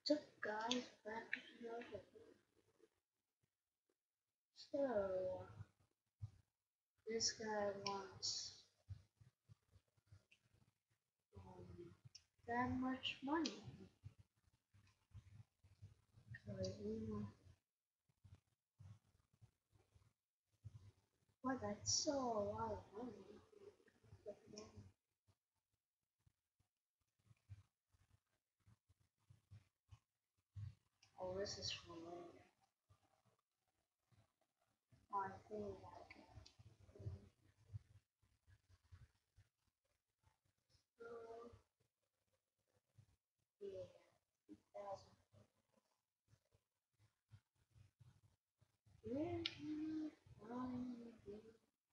What's up, guys? Back to another video. So, this guy wants that much money. Well, that's so a lot of money. Oh, this is for later. I think I can. So, yeah, 2,000. Where can I find this?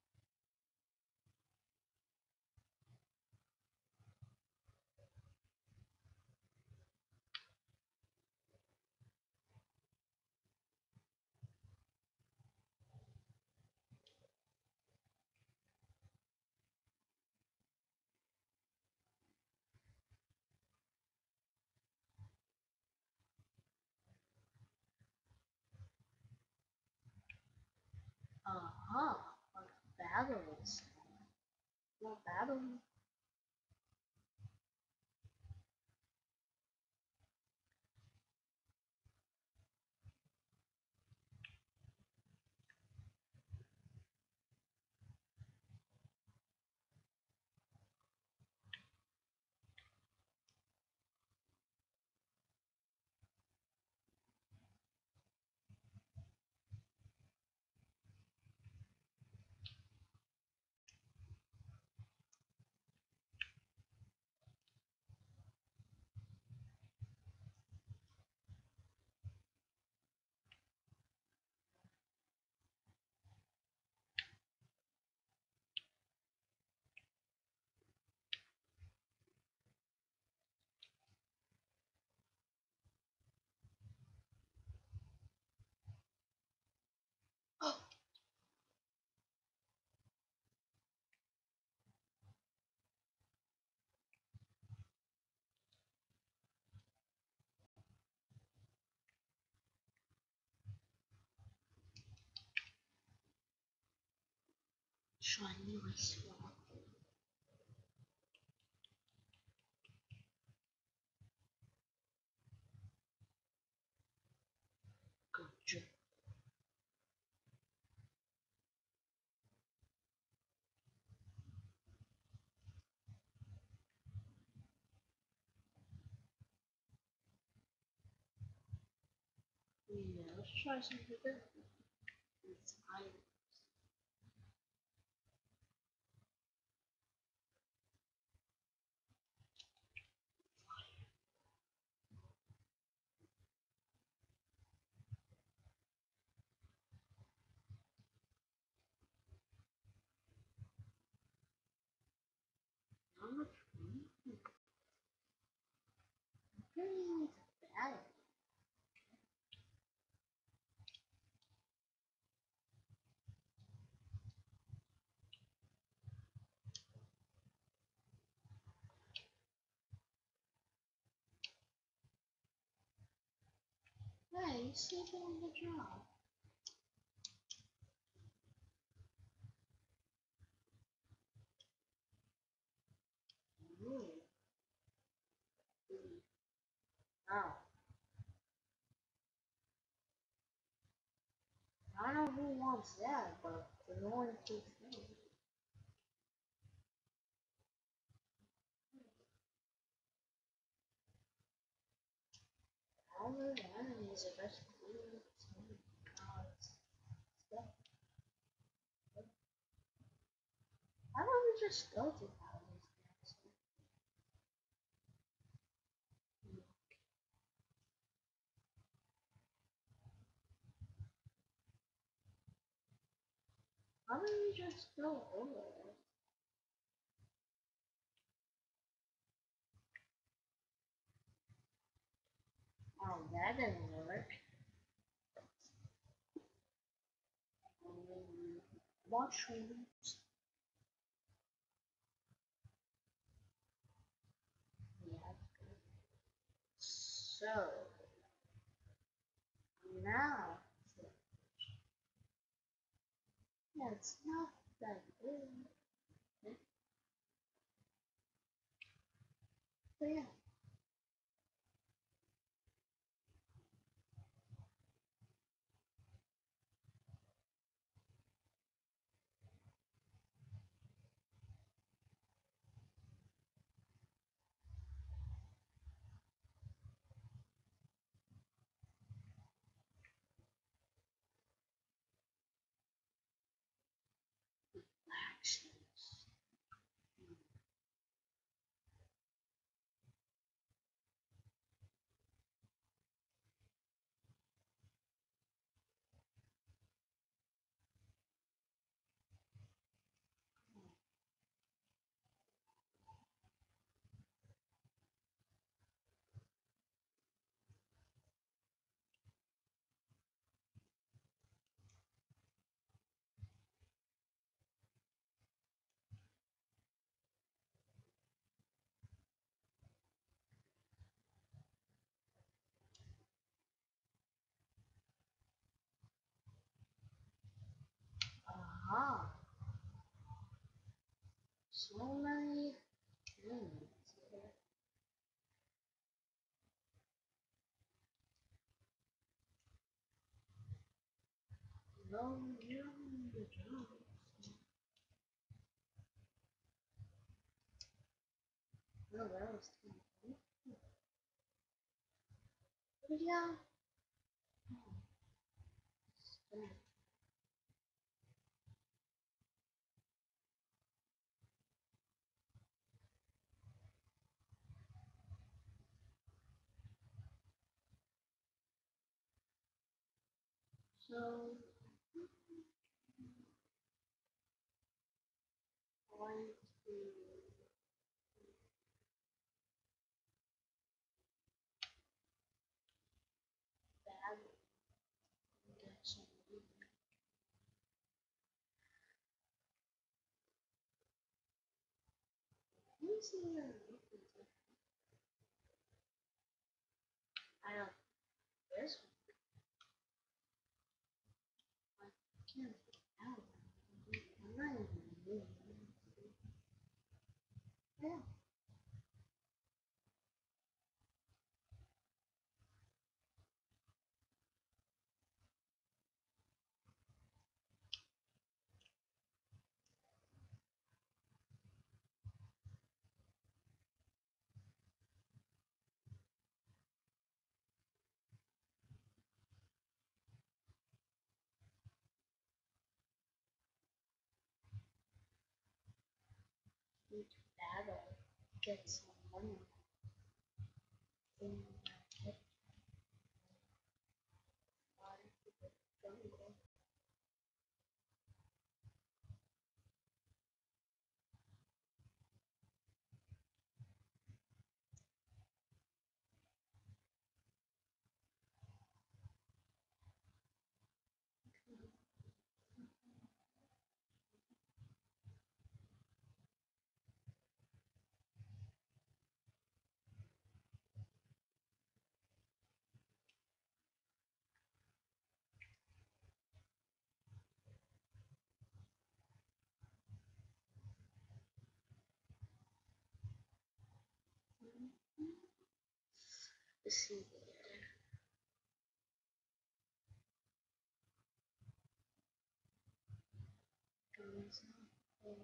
Uh-huh. Like battles. What battle? Shiny swamp. Good job. Yeah, let's try something different. It's iron. How much money? It's bad. Hey, he's sleeping on the job. Ooh. Wow. I don't know who wants that, but the one keeps me. All the enemies are best food. Gods. Stuff. How about we just go to Paladin's Castle? How about we just go over there? Oh, that didn't work. Mushrooms. Yeah. So, now. Yeah, it's not that good. But yeah. Actions. Aha. So many things. No, you're on the job. No, that was too much. But yeah. So, going to bad get some easier. I don't. This one. I can't get out. I'm not even moving. Yeah. Need to battle. Get some money. In my head. Body to the jungle. See there. Goes on.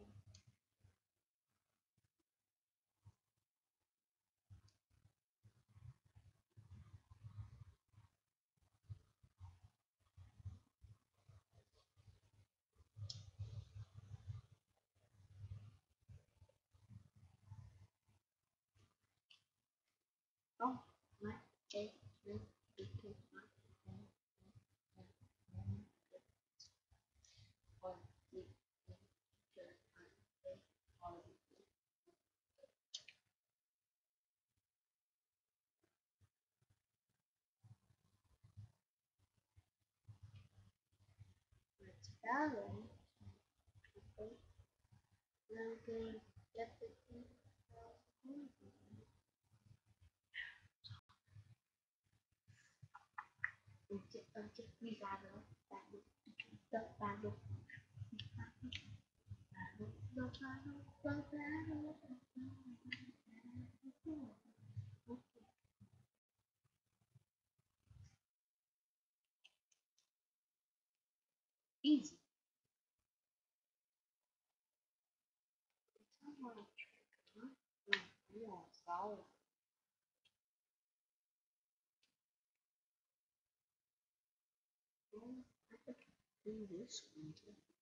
Oh, my egg. Because my on the on its balance. People now can get the thing. Okay. Okay, we got it. The battle. Easy. Yeah, solid. I could do this one.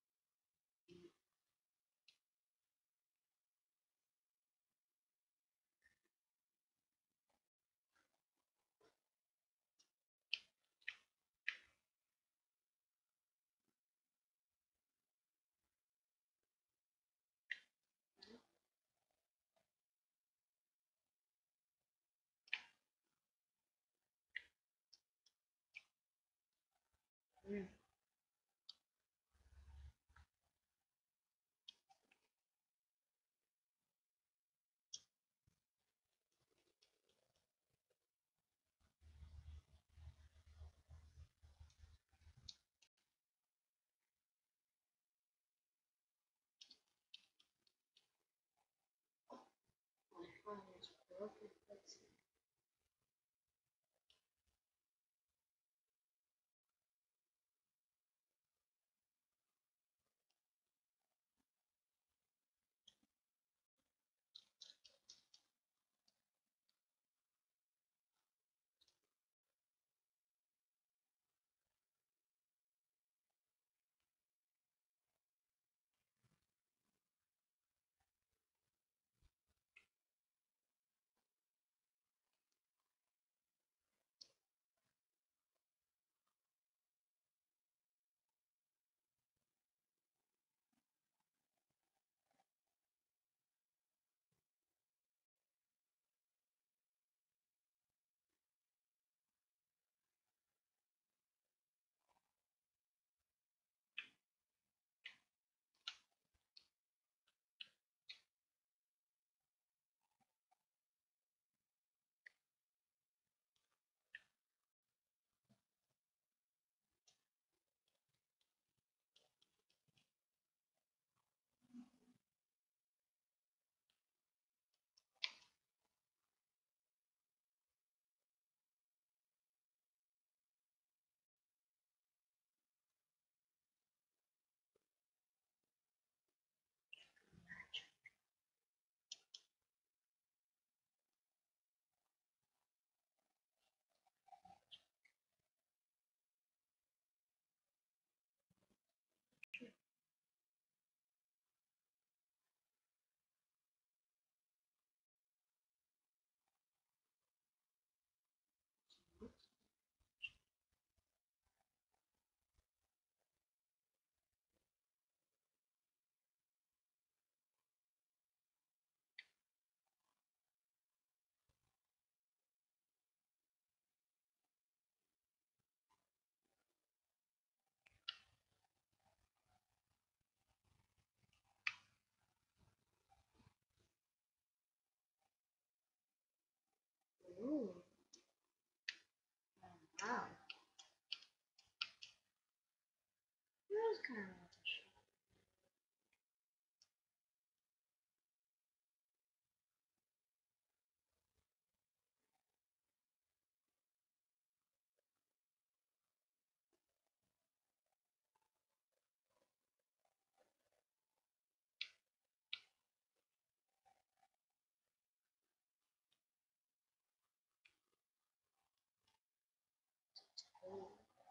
Mm. My phone is broken. Let's see. Ooh, wow. That was kind of like a shot. Ooh.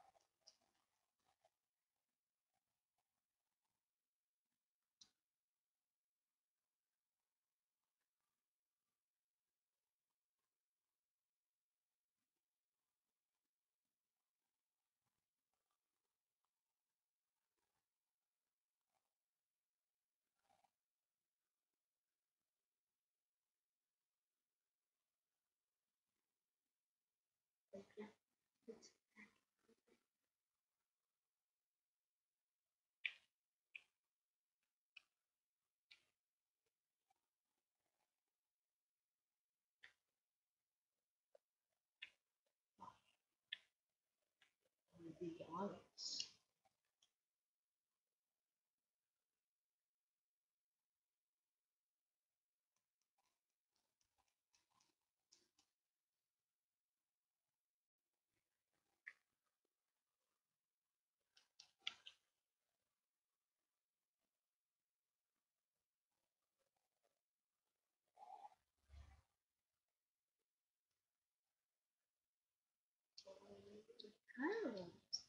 Okay. It's be honest. Kind of honest.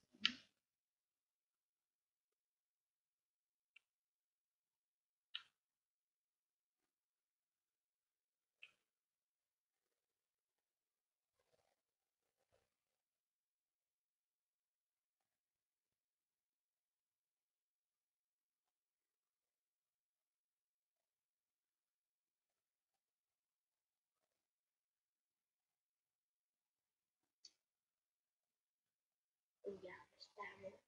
Oh yeah, stab it.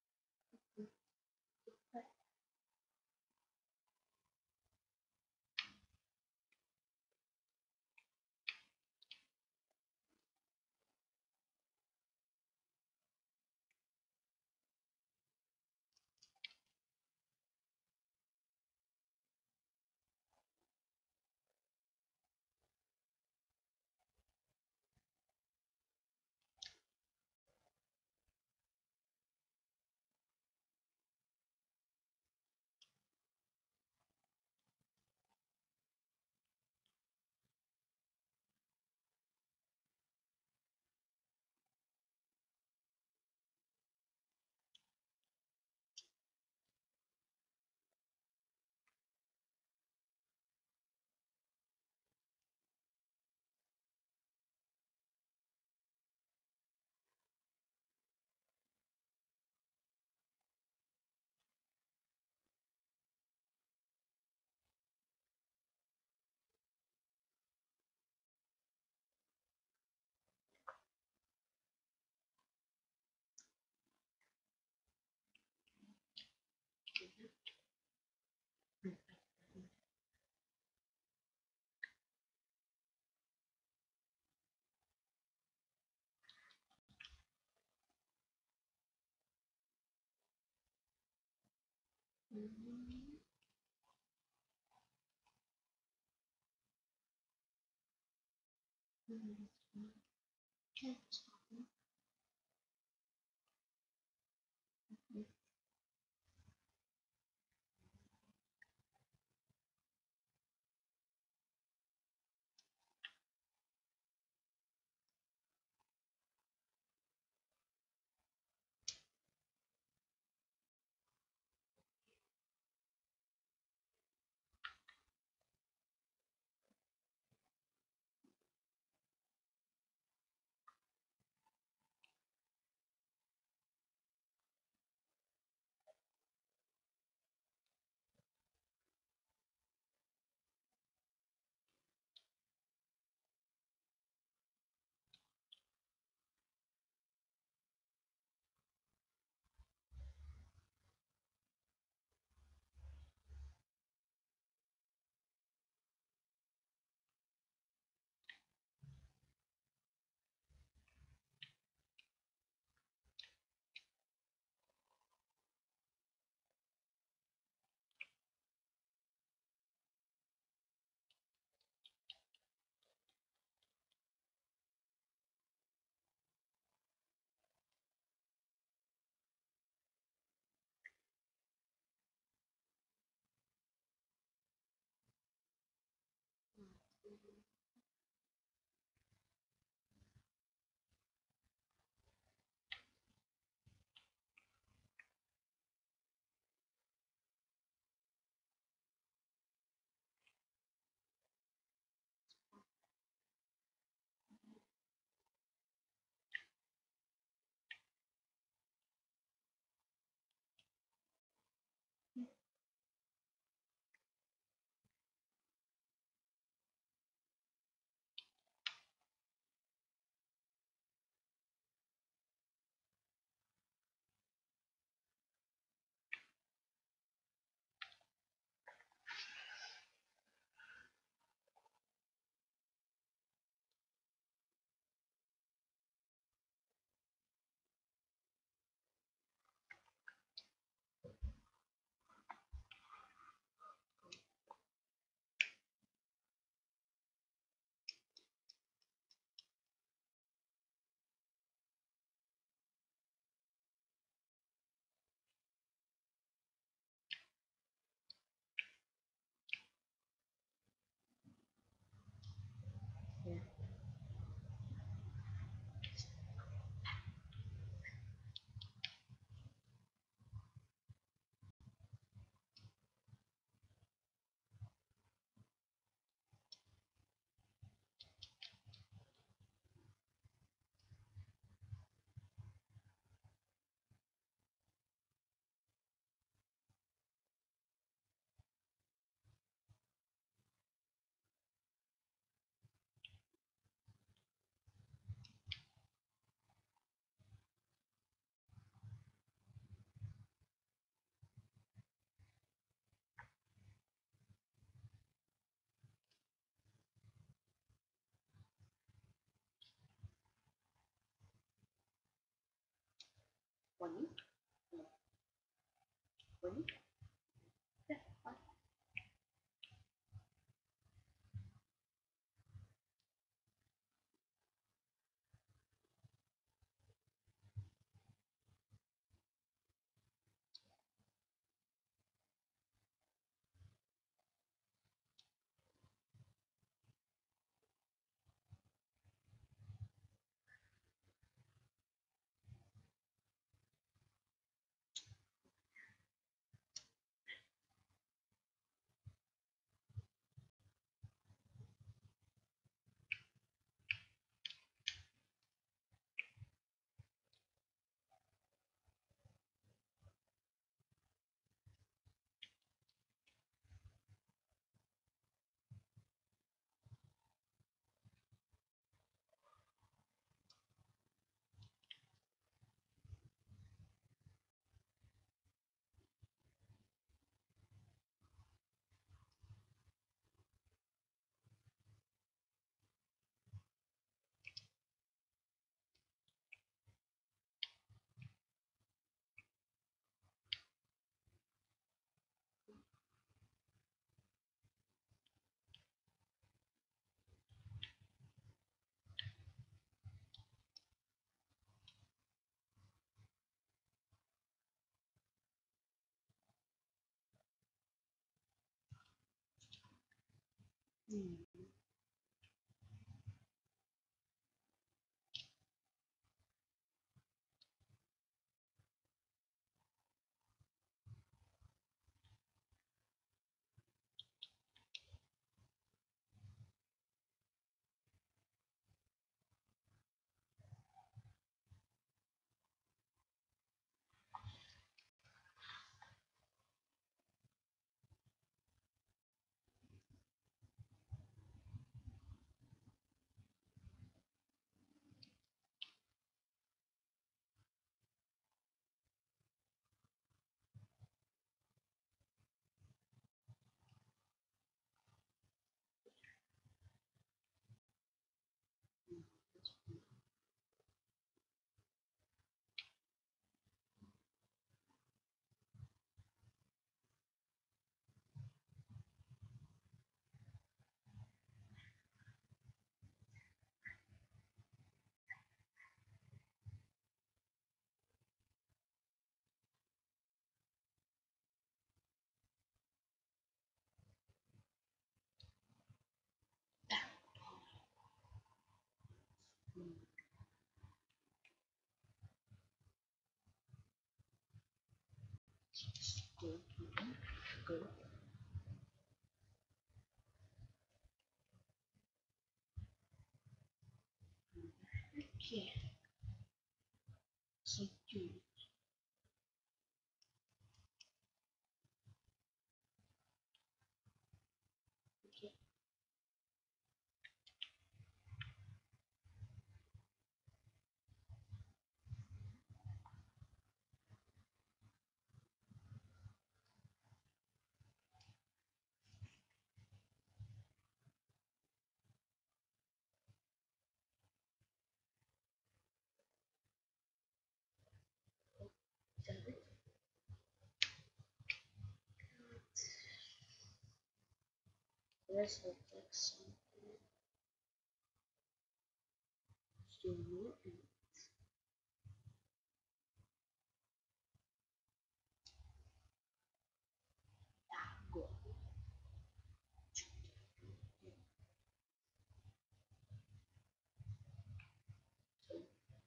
Mm-hmm. Oni? No. Oni? Yeah, fine. Good. Good. Okay. So two. Okay. Seven. Let's have like something. Zero and go. So,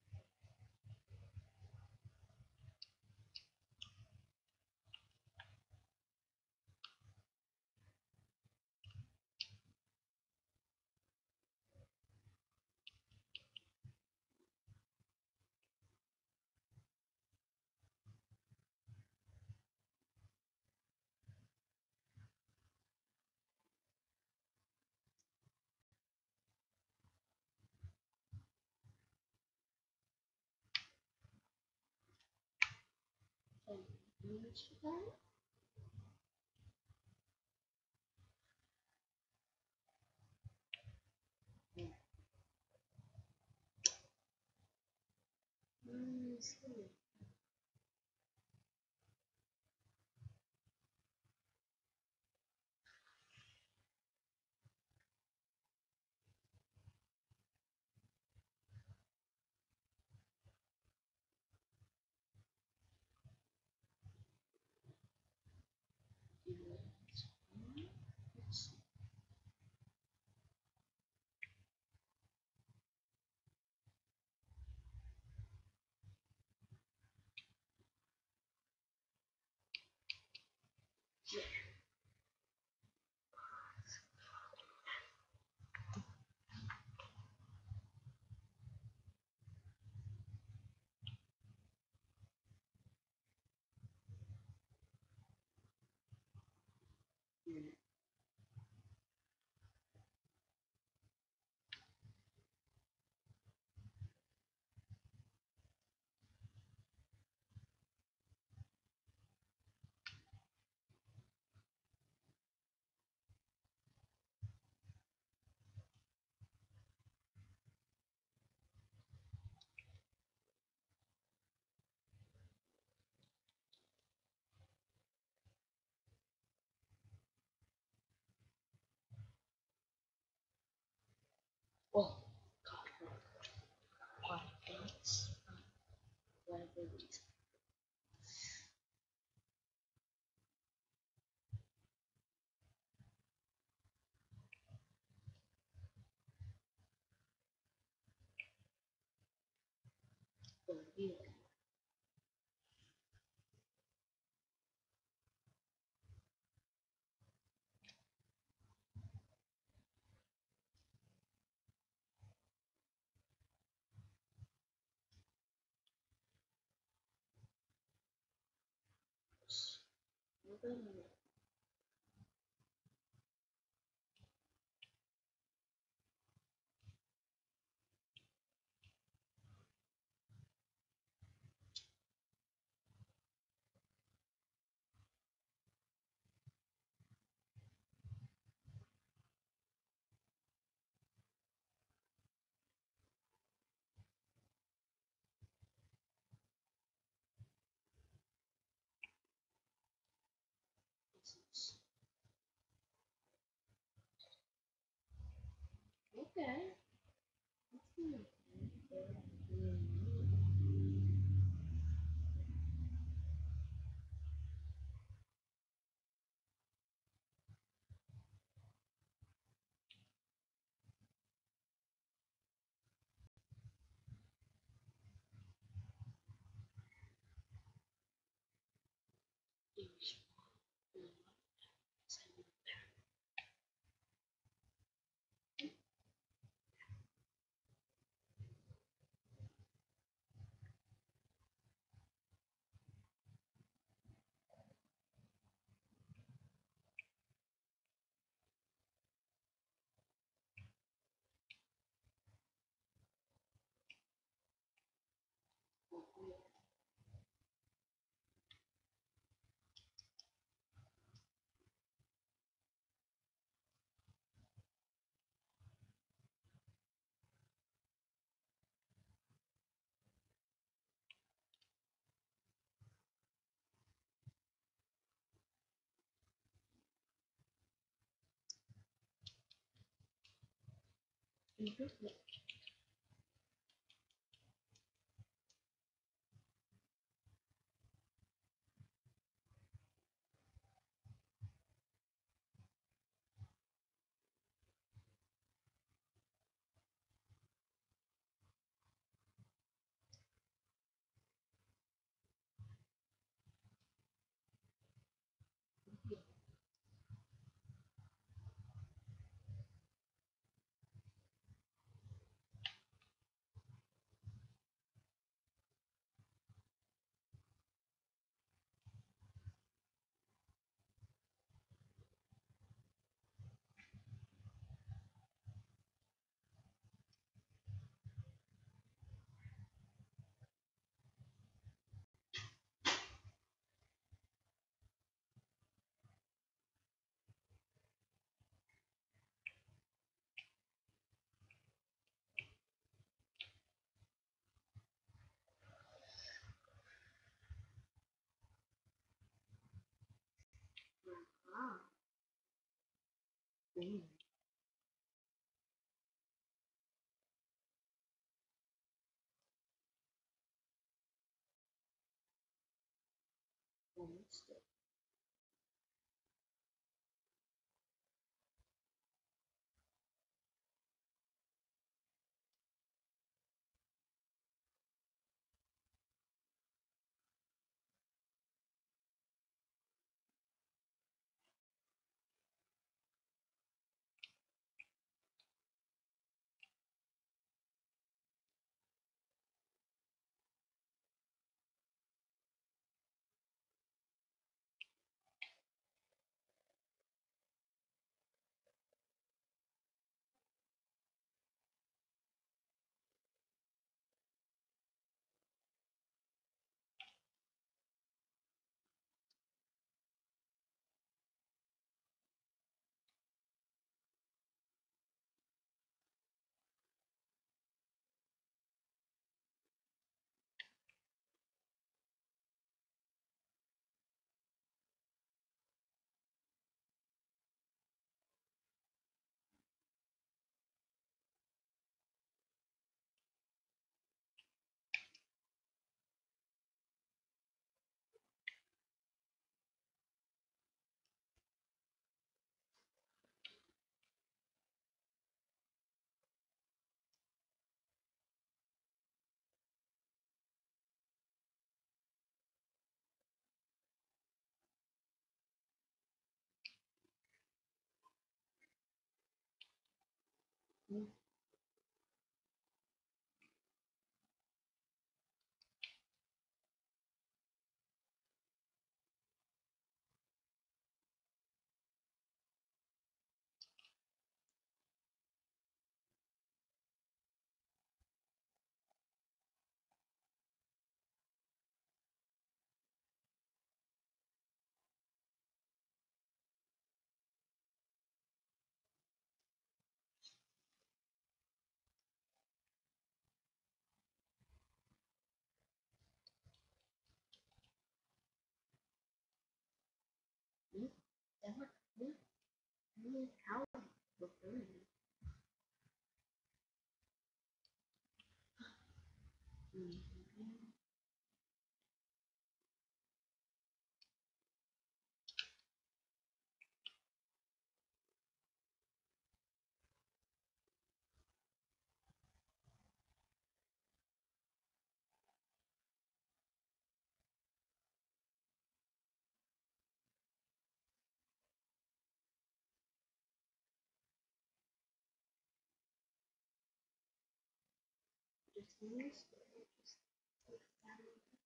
so, municipal. Municipal. Oh, God, what things? Whatever these. Oh, really? Okay. Ah. Mm. Almost. Mm. Mm. That worked. Mm. How look really. Mm. Just means just like that.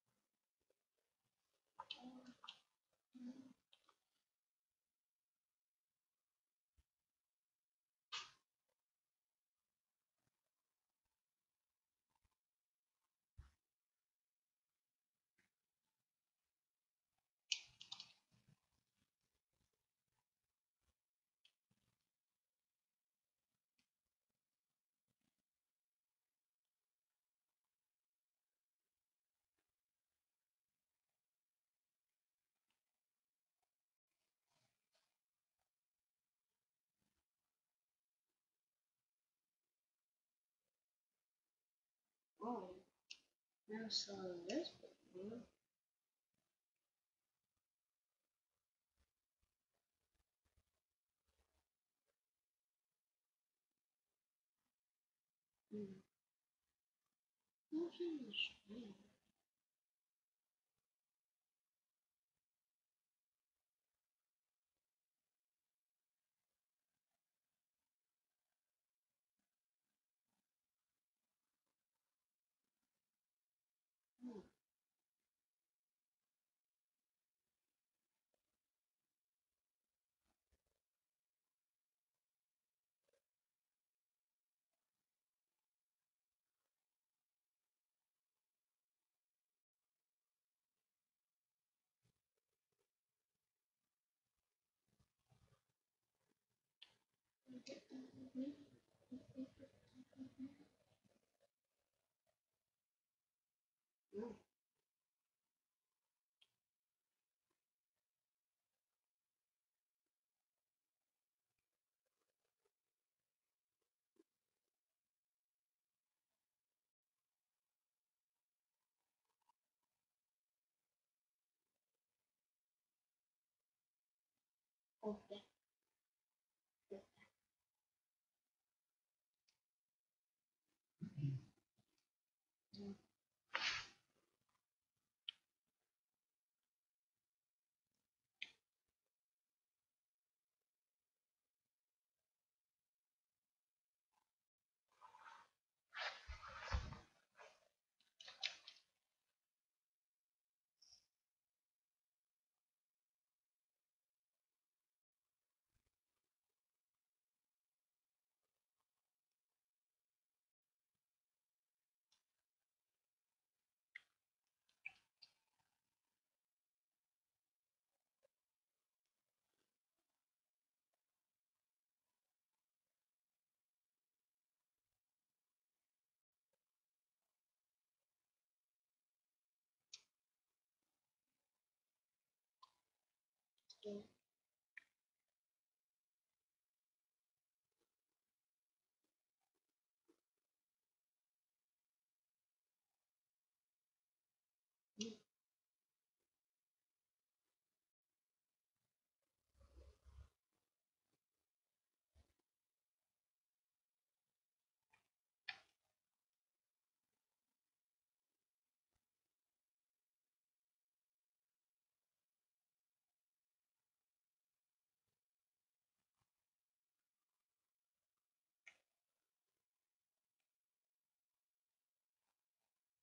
Oh, never saw this before. Mm. Motion is strange. Mm. Mm. Okay. Mm. Mm. Mm.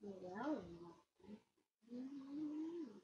Well, mm,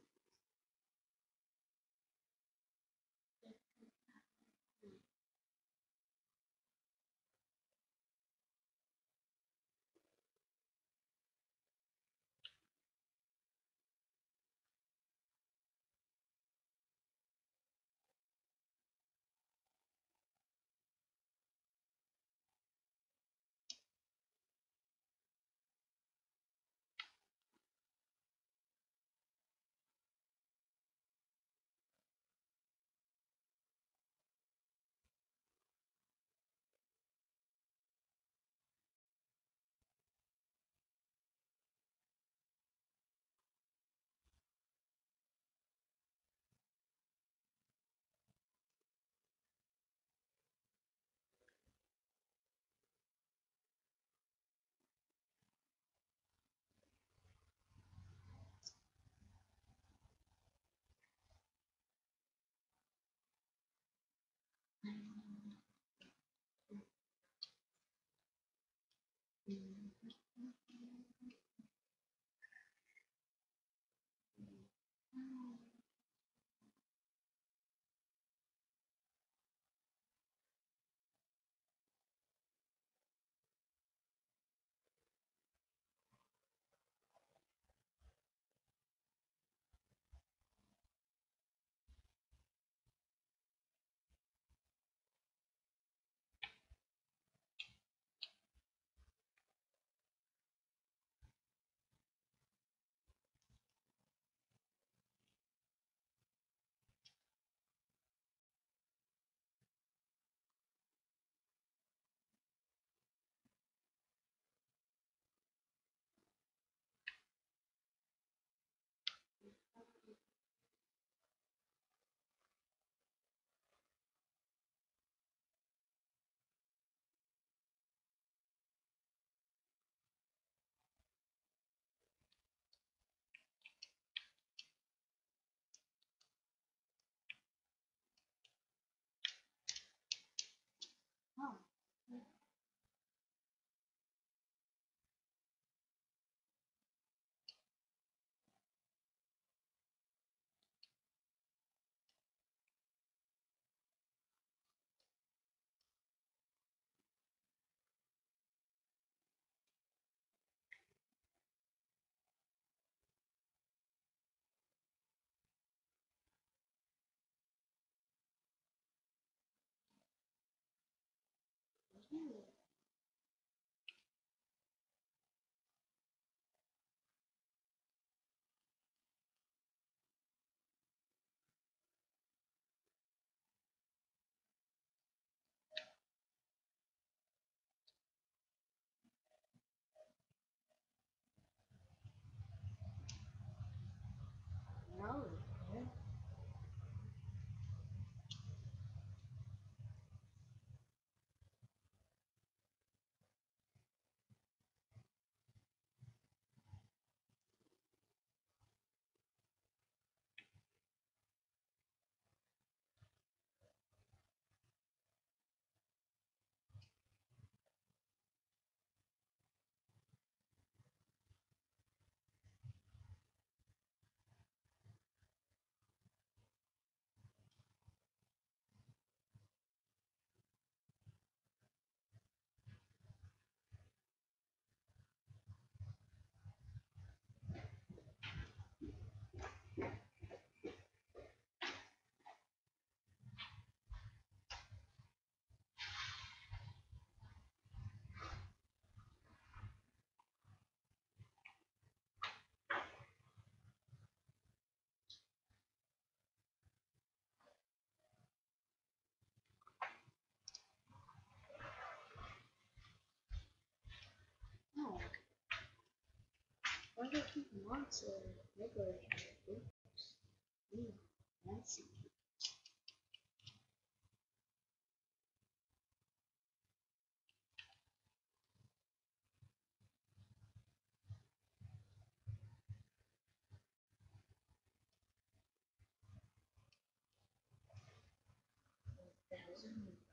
oh, no, no. Why do people want to regulate glucose? Fancy. Thousand.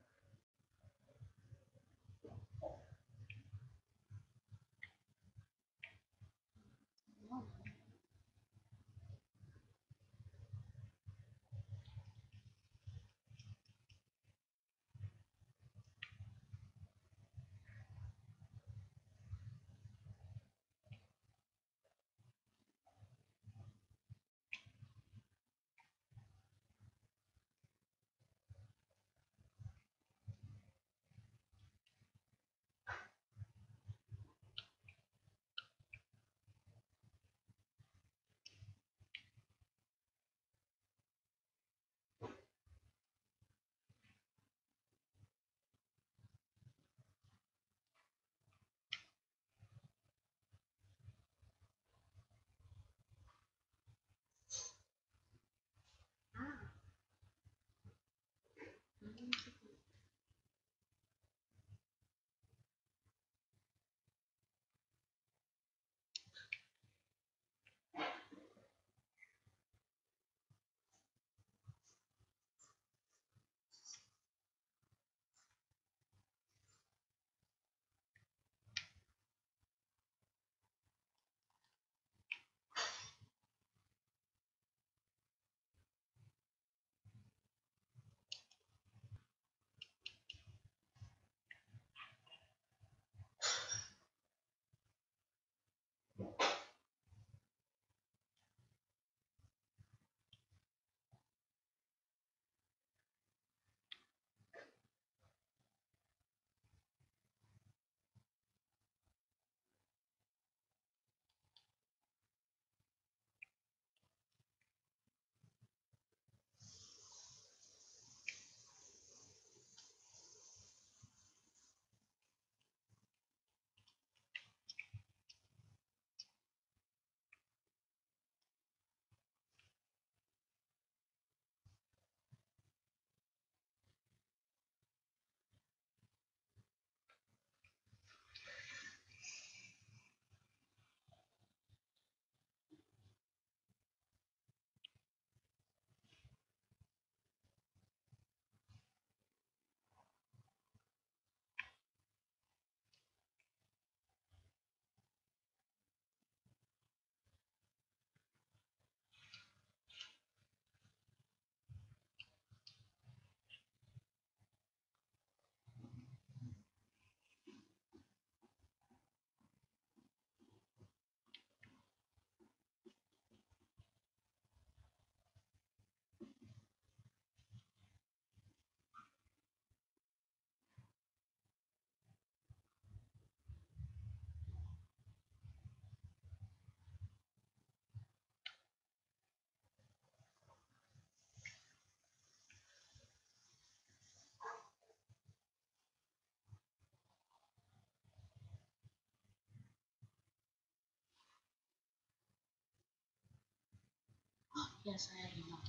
Yes, I have enough.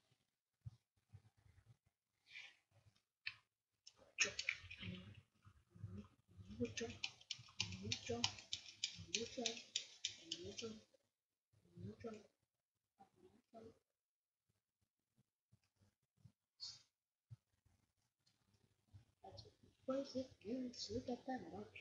Jump. Jump. Jump. Jump. Jump. Jump. That's it. Was it you look at that much?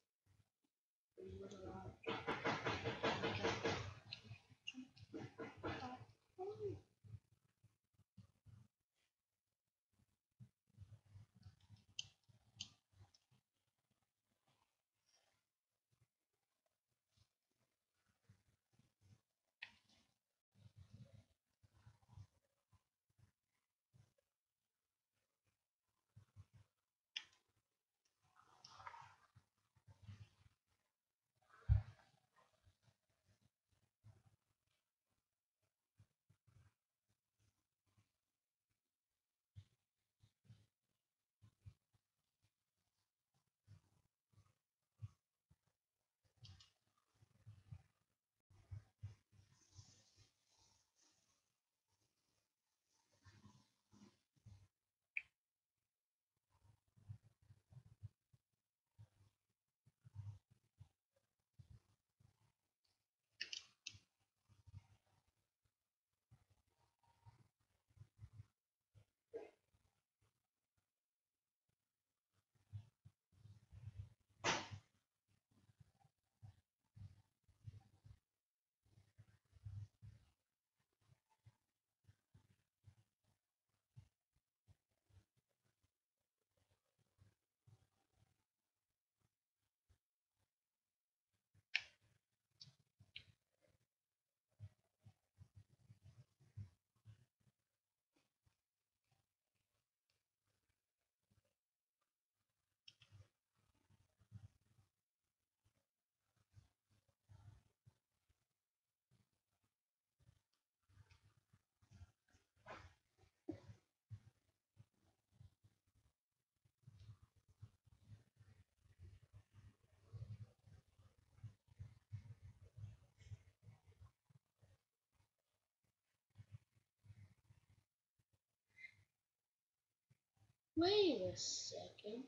Wait a second.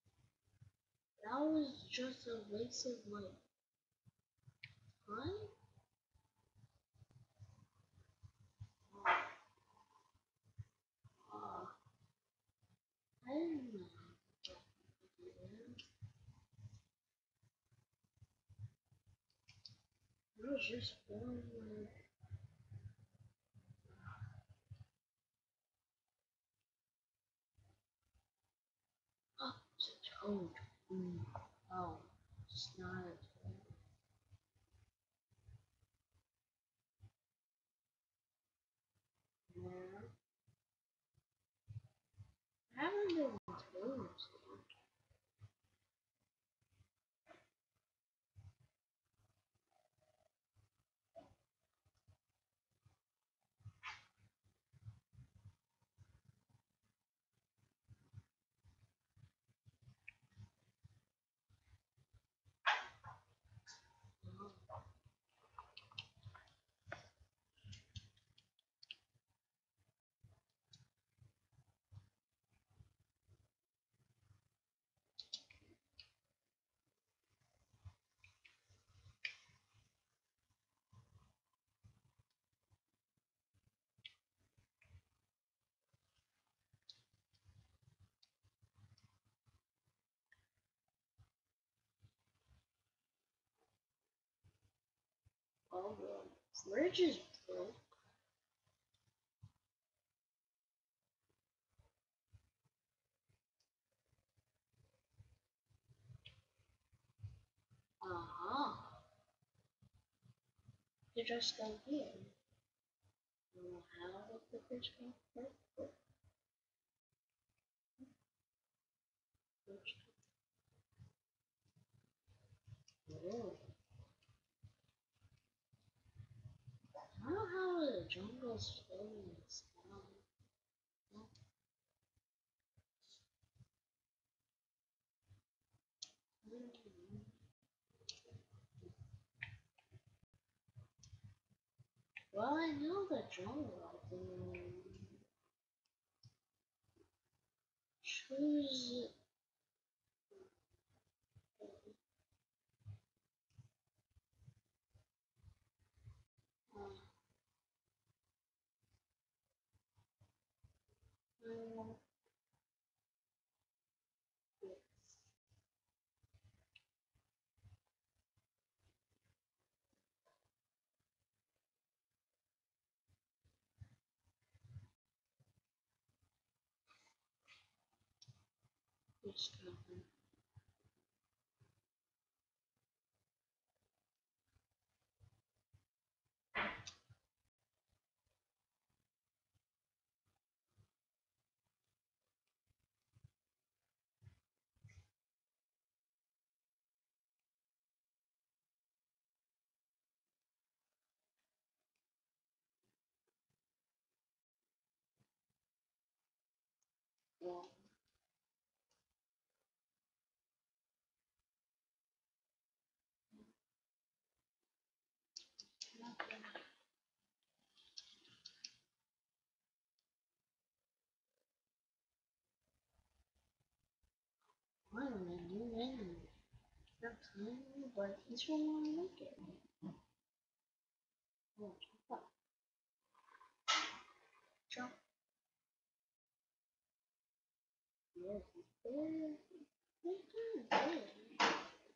That was just a waste of my time? Uh, I didn't know. It was just one. Oh, it's a toad. Oh, it's not a toad. Yeah. I haven't been toads. Oh, the fridge is broke. Uh-huh. You just got here. You know how the fridge got broke? Oh. I don't know how the jungle's filling this down. Well, I know the genre. Choose. Uh, which company? Well, I don't know any. Not tiny, but he's really want to make it. Oh, fuck. Jump. Yes, he's there. He's kind of big.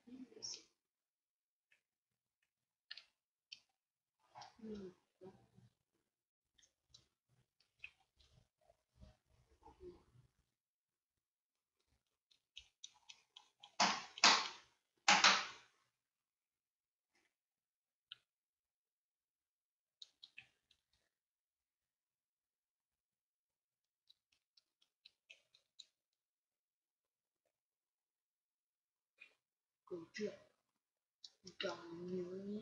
Hmm. Good job. You got a million.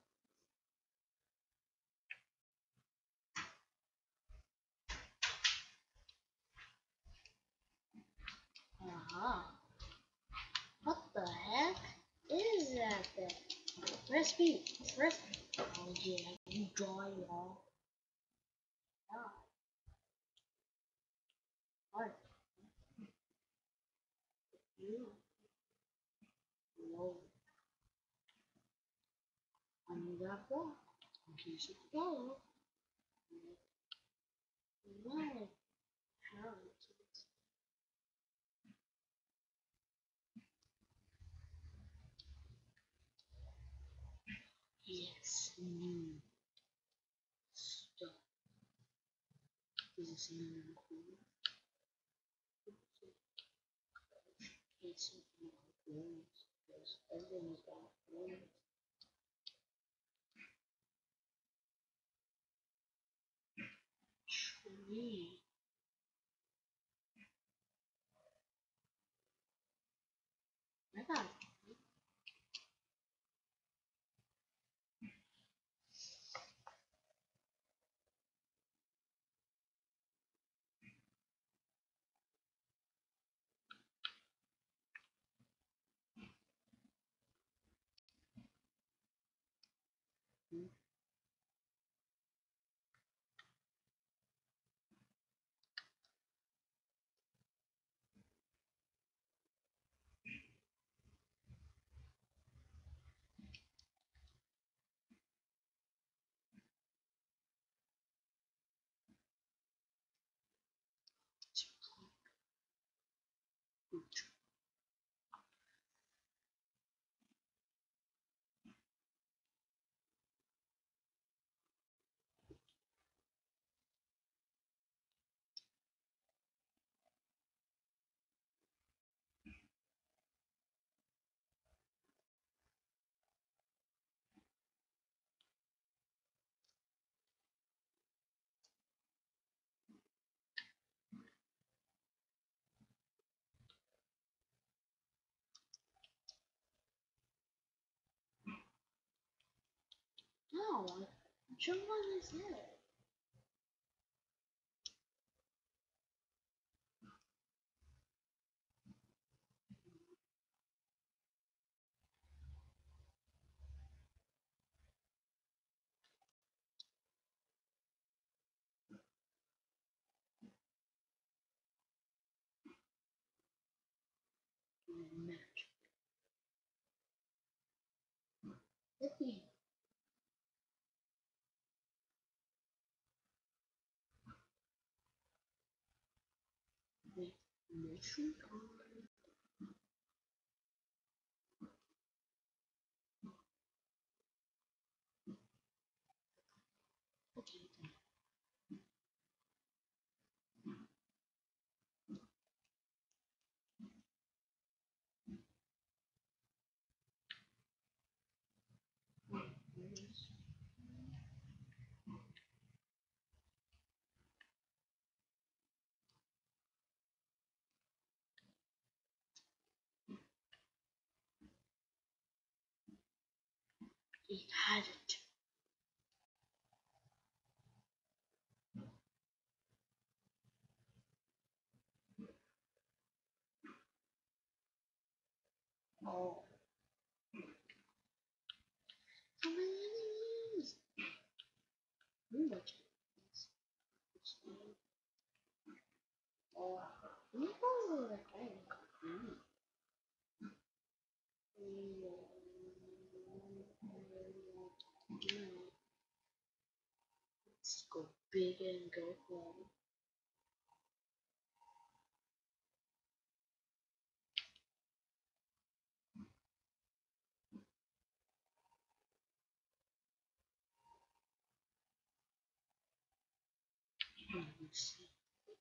Aha. What the heck is that thing? Press B. Press B. Oh yeah, you draw it all. Ah, alright. You know. I knew that block. In case it fell. Right. How to. Yes. New stuff. This is new cool. Case of balloons. Because everything's got balloons. Tree. I got it. No, which one is it? match. Let me wait. Mission time. Okay. Yes. It had it. Oh. How many enemies? Ooh, what is oh. Ooh, let's go big and go home. Let's see.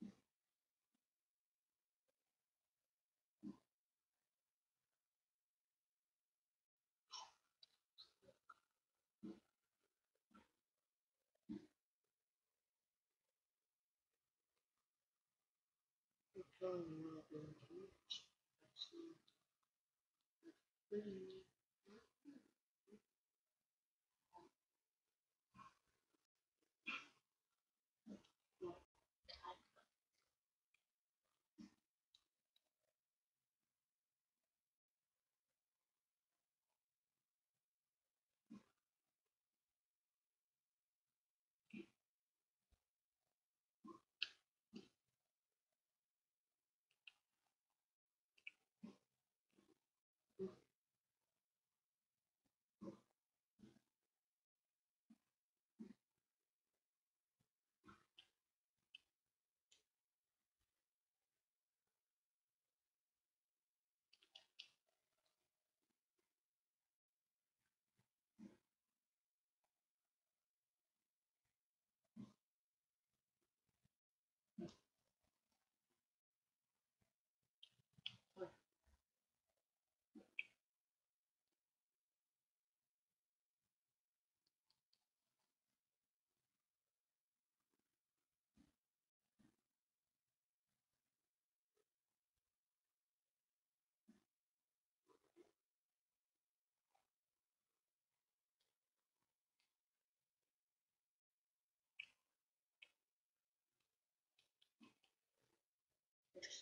We're going around the beach. Let's see. Pretty. Well, just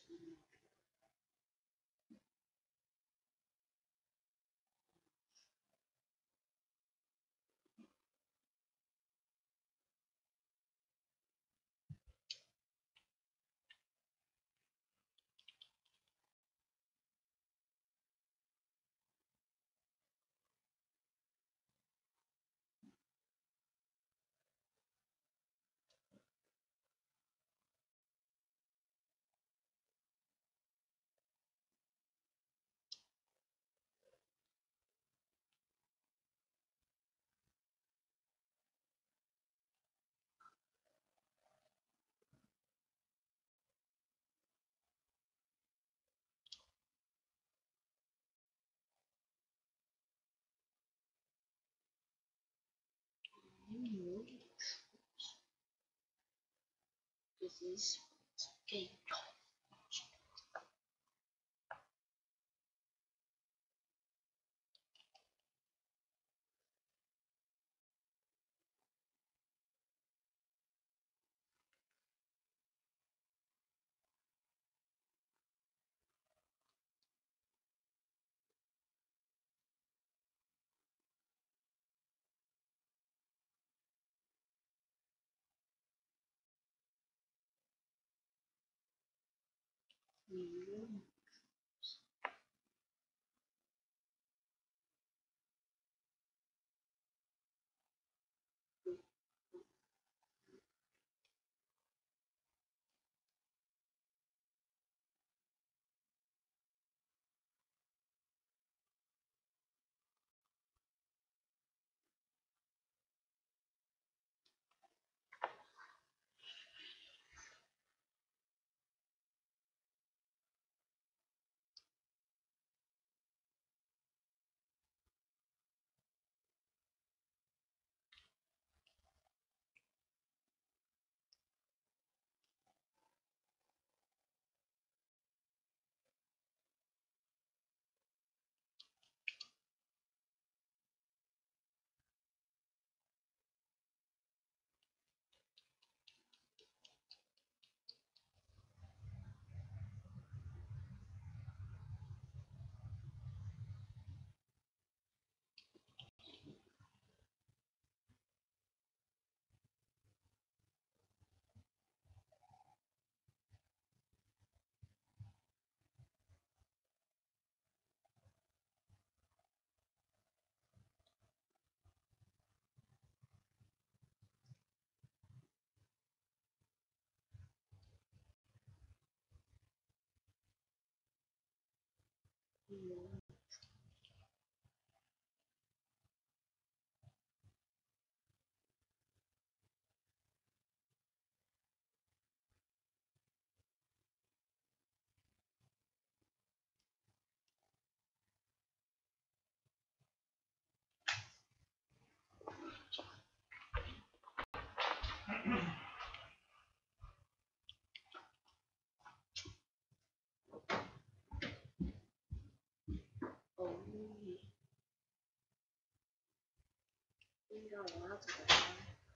remove this is okay. Remove Oh, yeah. You got lots of that.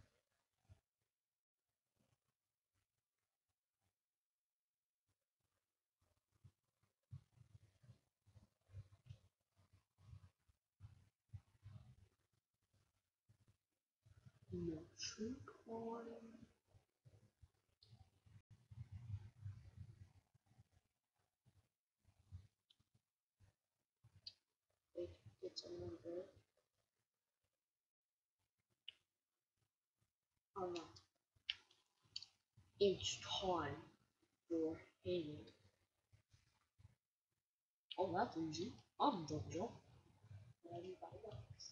No true corn. Wait, it's a little bit. Oh no. It's time for hitting. Oh, that's easy. I'm Jojo. Everybody else.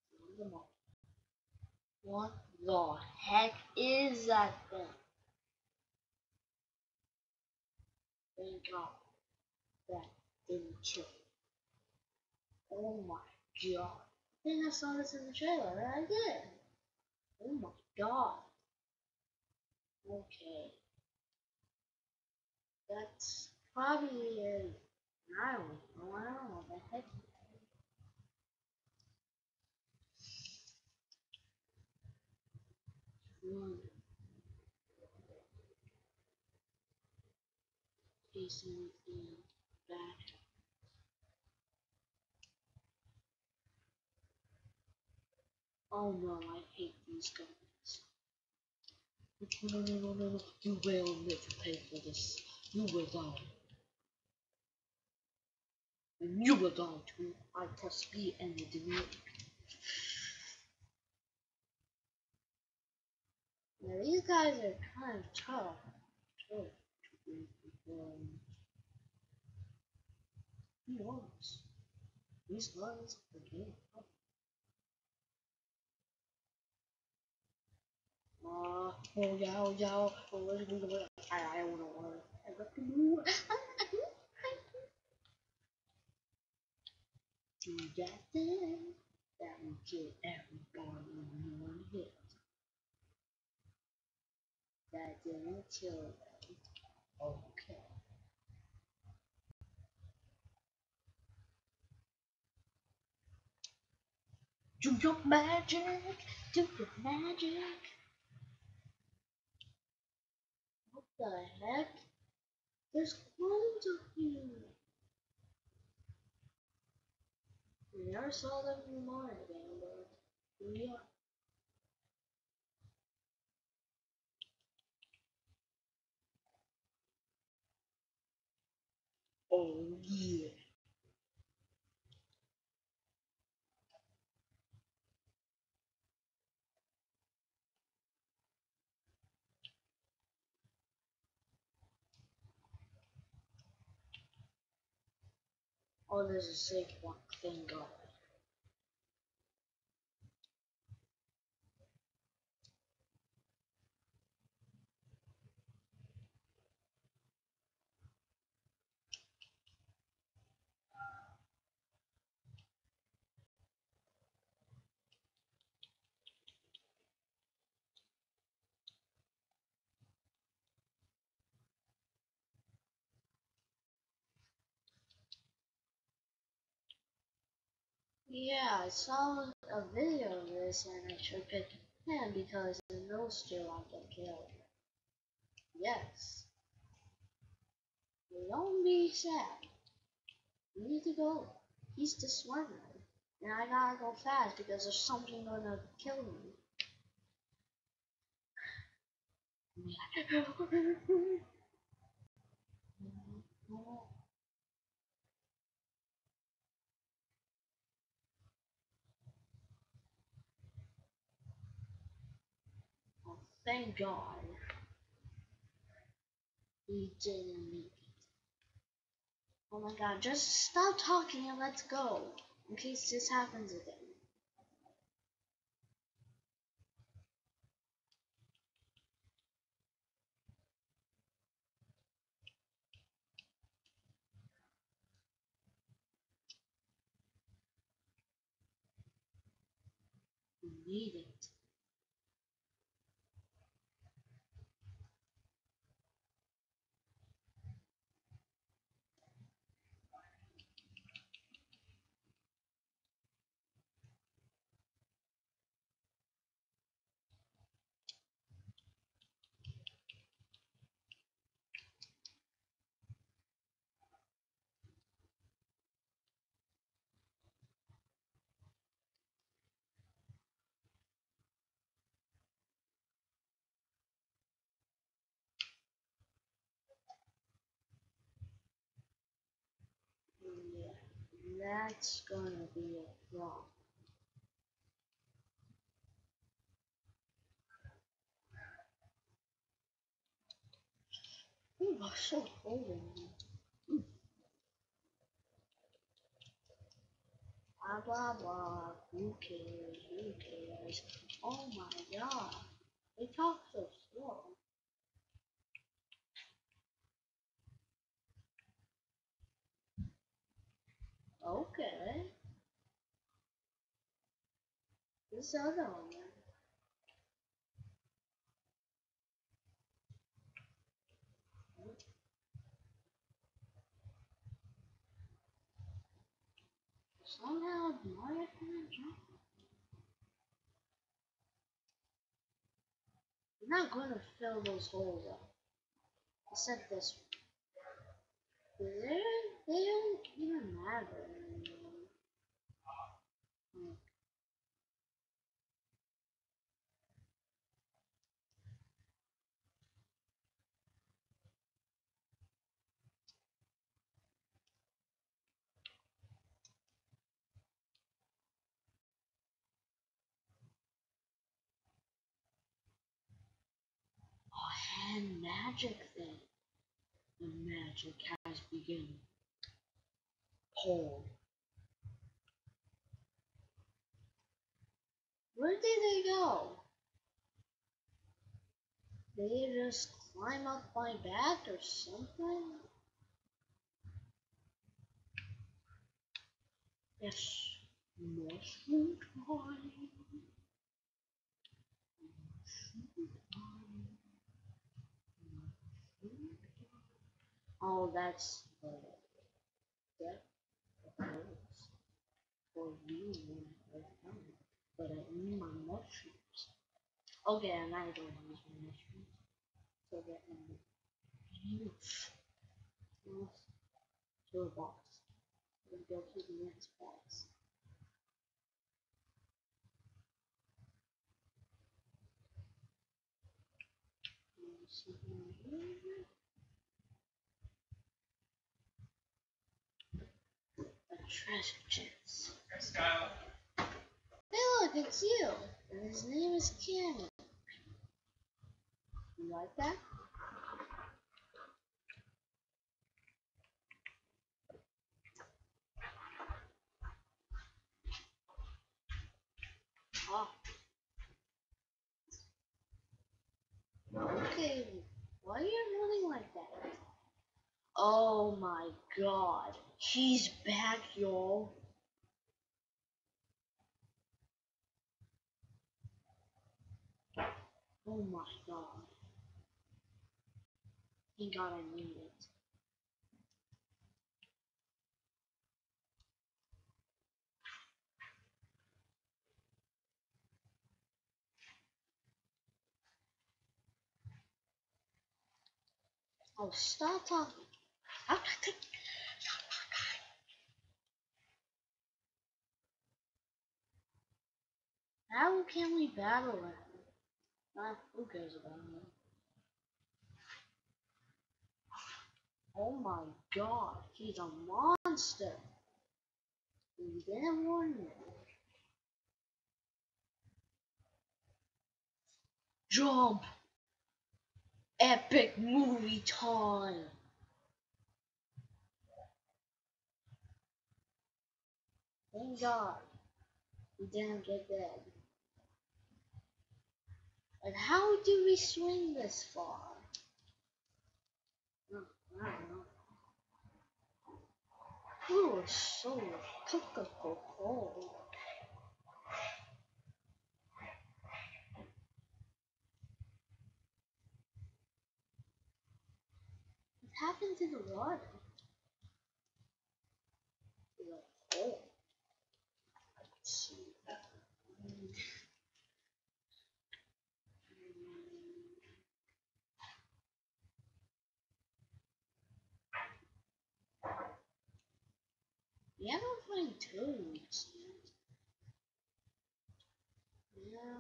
What the heck is that thing? Thank God that didn't kill. Oh my god. I think I saw this in the trailer, and I did. Oh my god. Okay. That's probably an island. Oh, I don't know what the heck. One facing in back. Oh no, I hate these guys. No, no, no, no, no. You will never pay for this. You will die. And you will die too. I press B and you delete. Now these guys are kind of tough. Tough. Who knows? These guys are getting tough. Oh yeah, let's move away. I don't know. I got to move. Do that thing that will kill everybody in one hit. That didn't kill them. Okay. Do your magic. Do your magic. What the heck? There's clones up here. We never saw them in the mine again, but yeah. Oh yeah. Oh, there's a safe one. Thank God. Yeah, I saw a video of this and I should pick him because I know still I get killed. Yes. Don't be sad. You need to go. He's the smart one. And I gotta go fast because there's something gonna kill me. Oh, thank God. He didn't make it. Oh my god, just stop talking and let's go. In case this happens again. We need it. Yeah, that's gonna be a problem. Ooh, I'm so cold in here. Blah blah blah. Who cares? Who cares? Oh my god. They talk so slow. Okay. This other one. Somehow Mario can jump. You're not gonna fill those holes up. Except this one. They don't even matter anymore. Oh, and magic thing. The magic has begun. Pull. Where did they go? Did they just climb up my back or something? Yes. Mushroom time. Mushroom time. Mushroom time. Oh, that's that hurts for you when I come. But I need my mushrooms. Okay, I'm not going to use my mushrooms. So that to a box. We go to the next box. A treasure chest. Hey look, it's you! And his name is Cameron. You like that? Oh. Okay, why are you running like that? Oh my god. He's back, y'all. Oh my god. Thank god I need it. Oh, stop talking. How can we battle him? Who cares about him? Oh my god, he's a monster. You didn't warn me. Jump! Epic movie time! Thank God we didn't get dead. But how do we swing this far? I don't know. Oh, so Coca-Cola. What happened to the water? The hole. Let's see. Yeah, I don't find toads. Yeah.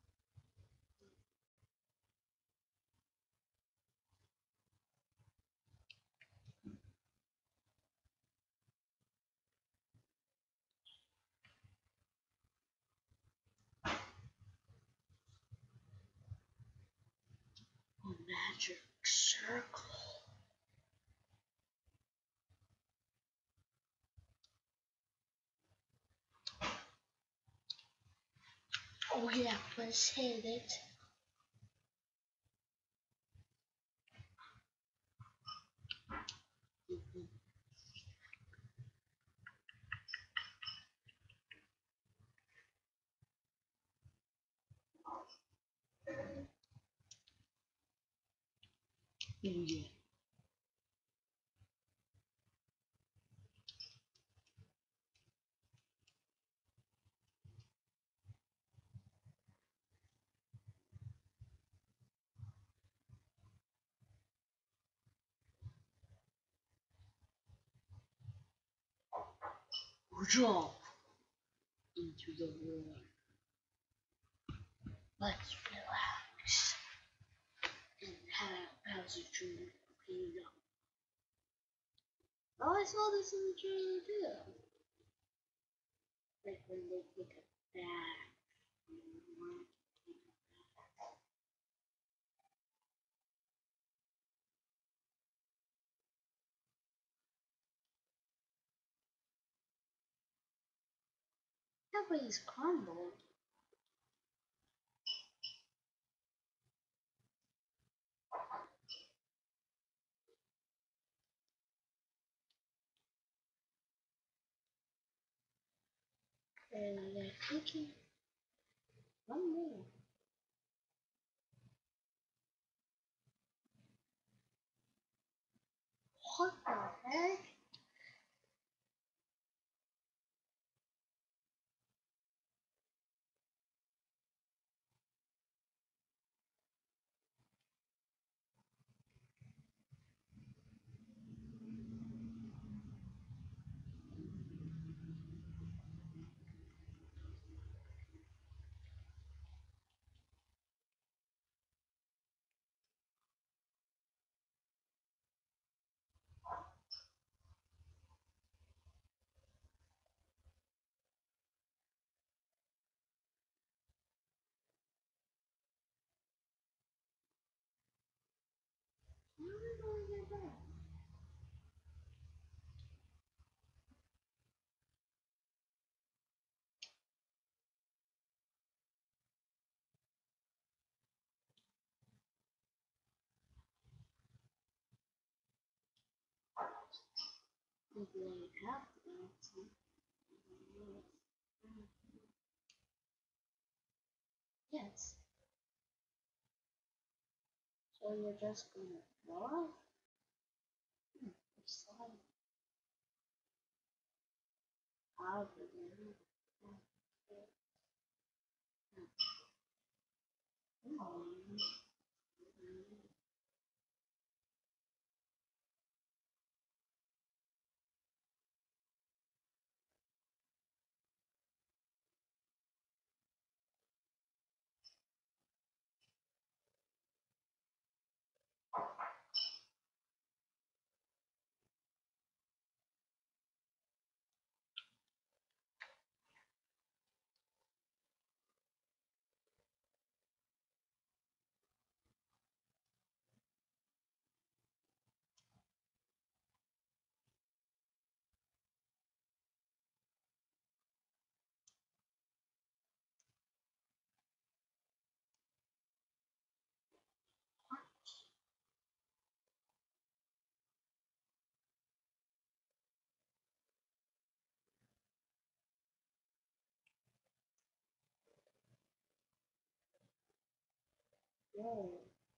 A magic circle. Oh yeah, let's hit it. Oh yeah. Drop into the water. Let's relax and have a drink. Oh, I saw this in the trailer too. Like when they take a bath. That place crumbled. And they're taking one more. What the heck? How are we going to get back? If they have to. Yes. So you're just gonna draw? Slide out of it. Come on. Whoa.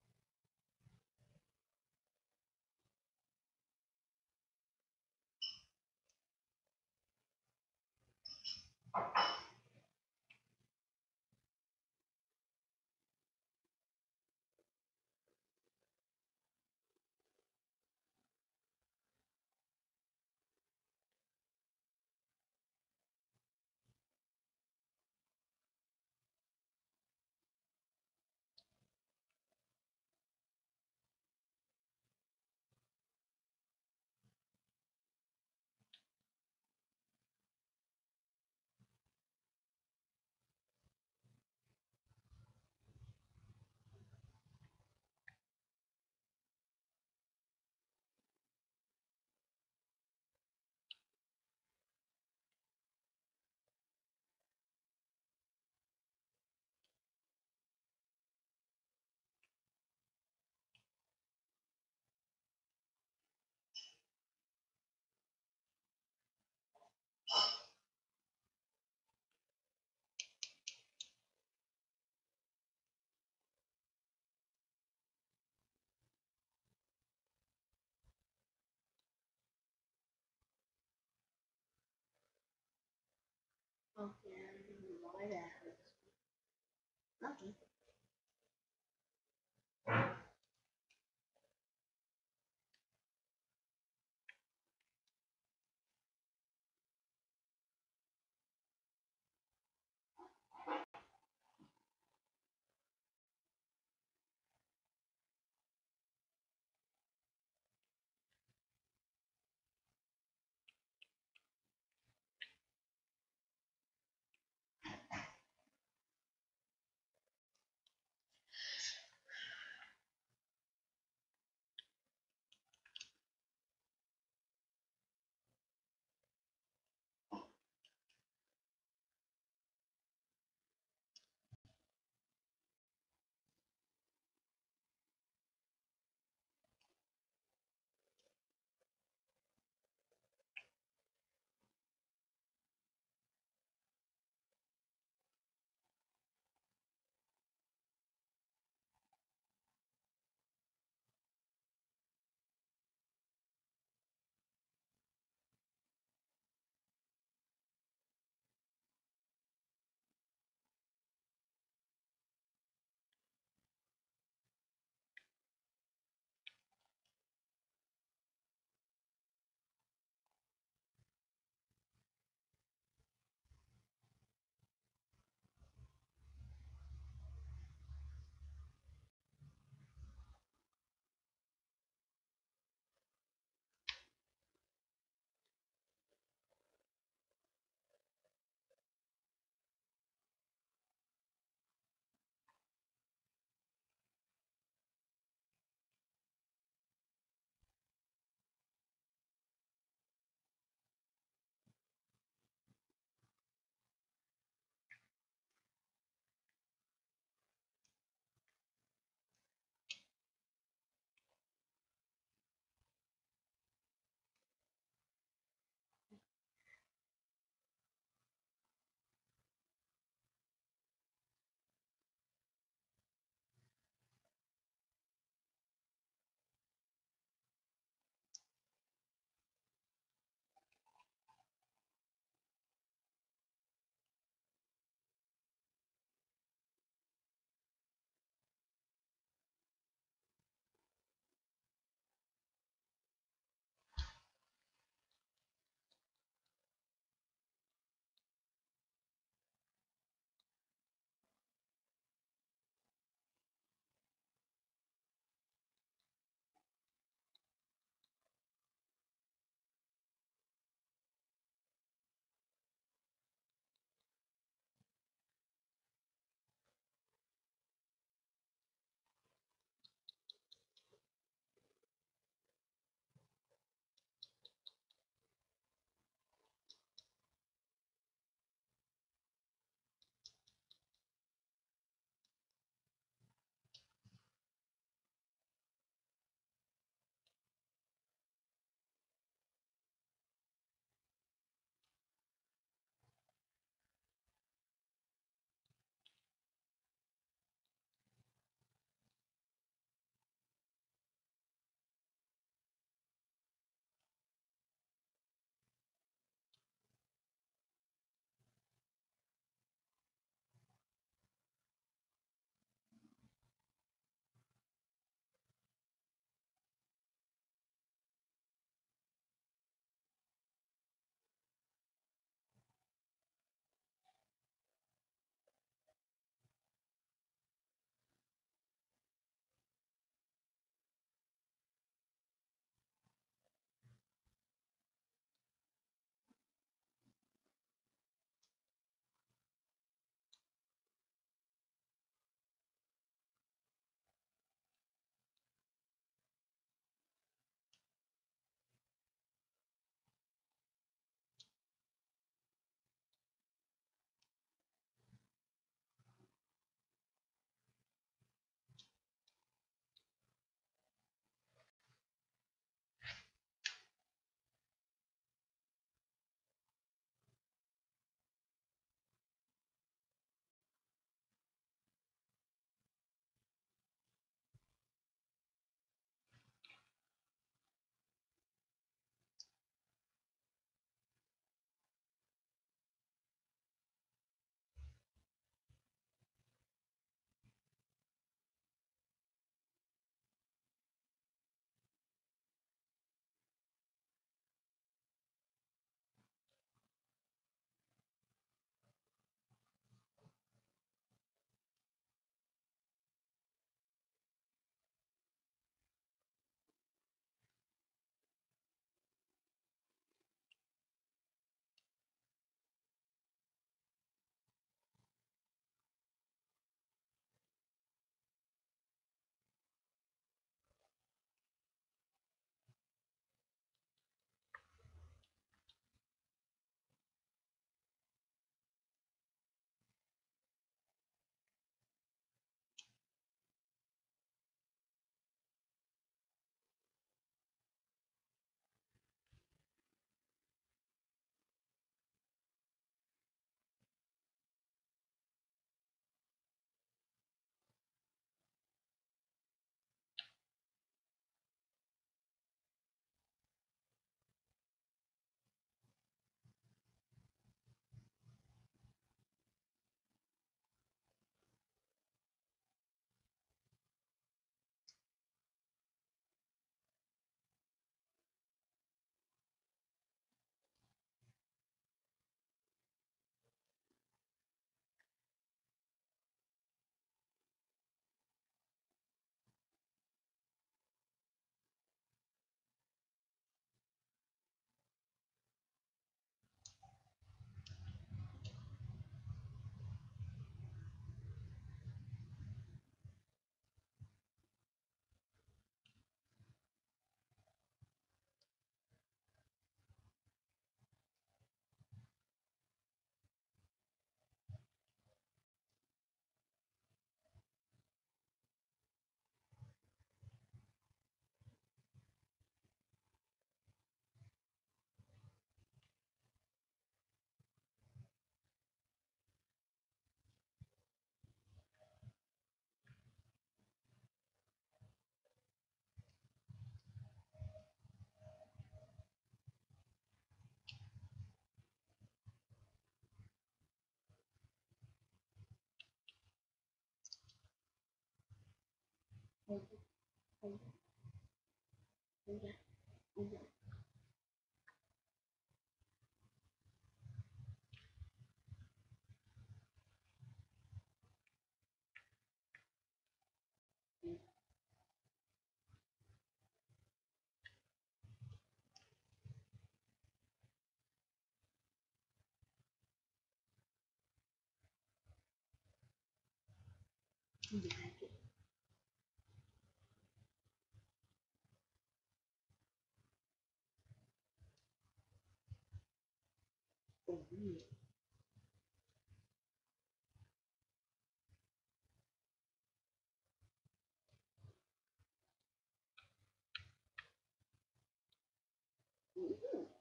Okay, I don't know why that hurts. Nothing. hold it, hold it, hold it, hold it. Drag it. Oh, yeah. Mm.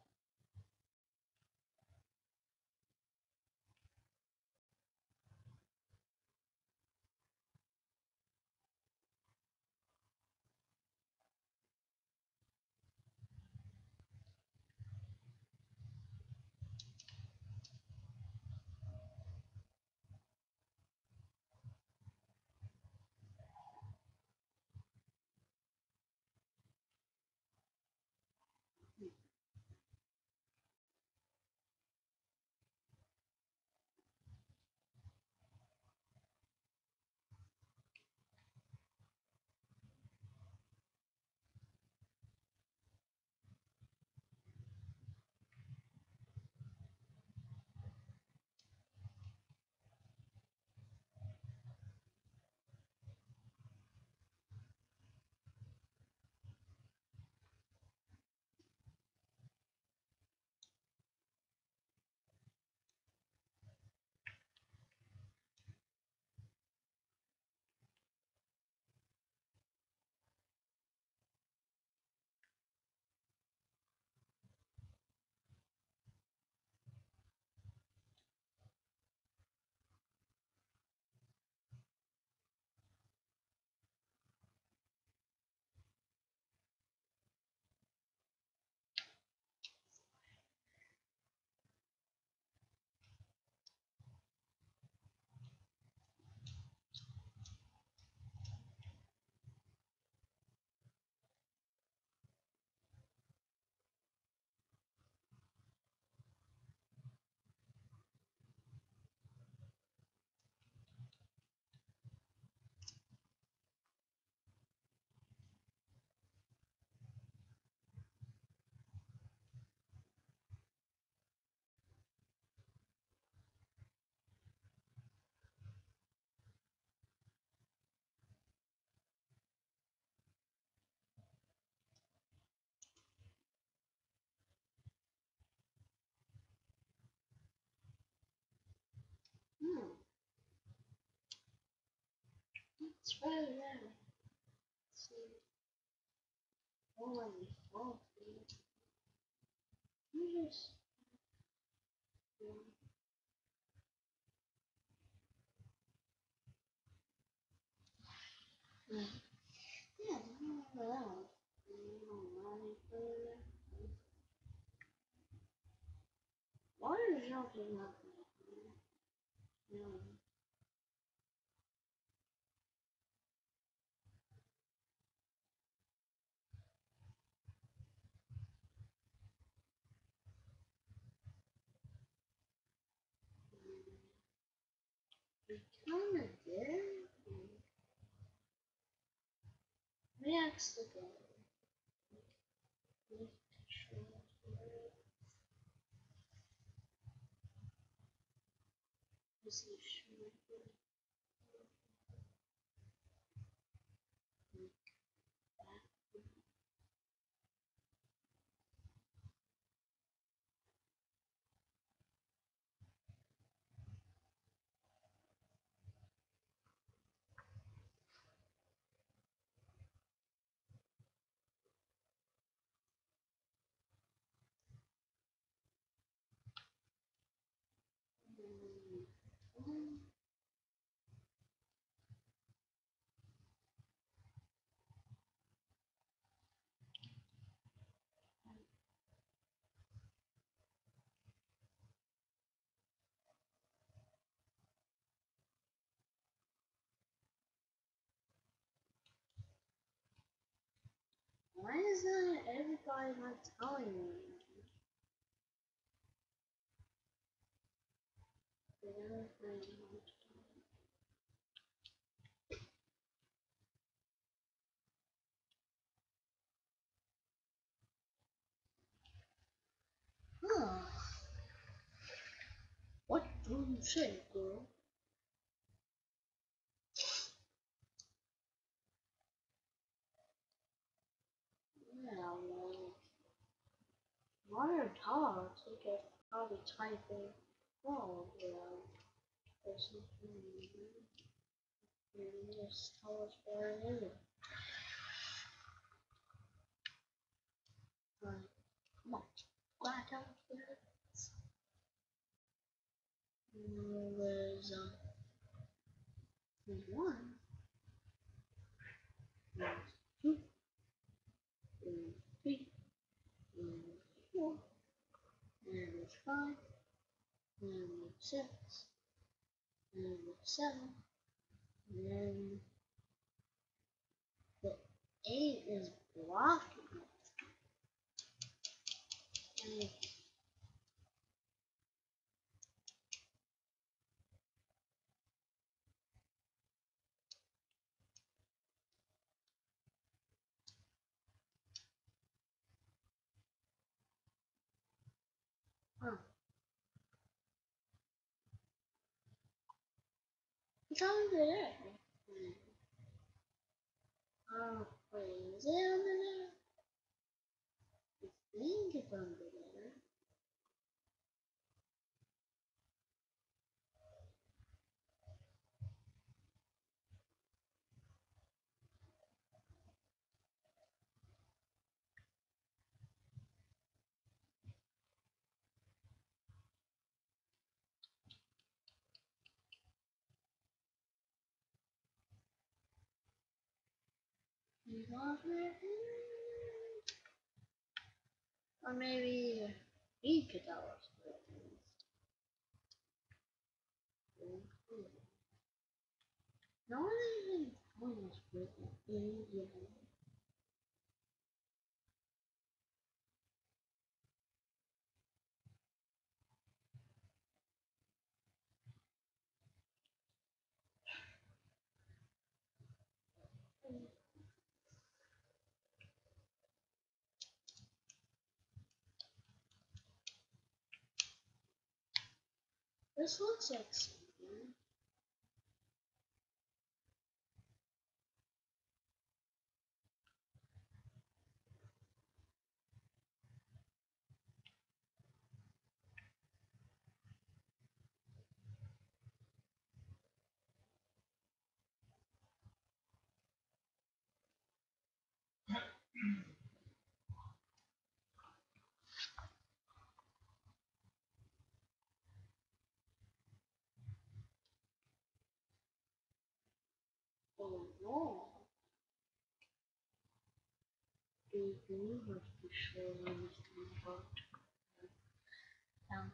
Hmm. It's very rare. See, holy smoke, dude. You just. Yeah, yeah, remember that one. Why are you jumping up? No. We kinda did. We accidentally. Was he sure? Why is that everybody not telling me? Huh. What do you say, girl? Yeah, well, modern talks, I guess probably typing. Oh, yeah. There's something you just tell us where it is. Right. Come on. Gotta tell us where it is. There's one. There's two. There's three. There's four. And there's five. And there's six. And there's seven. And then the eight is blocking it. Huh. It's under there. Oh, wait, is it under there? I think it's under there. It's under there. Or maybe he could tell us where it is. No one even told us where it is yet. This looks like something. Oh no. The universe to show anything about down.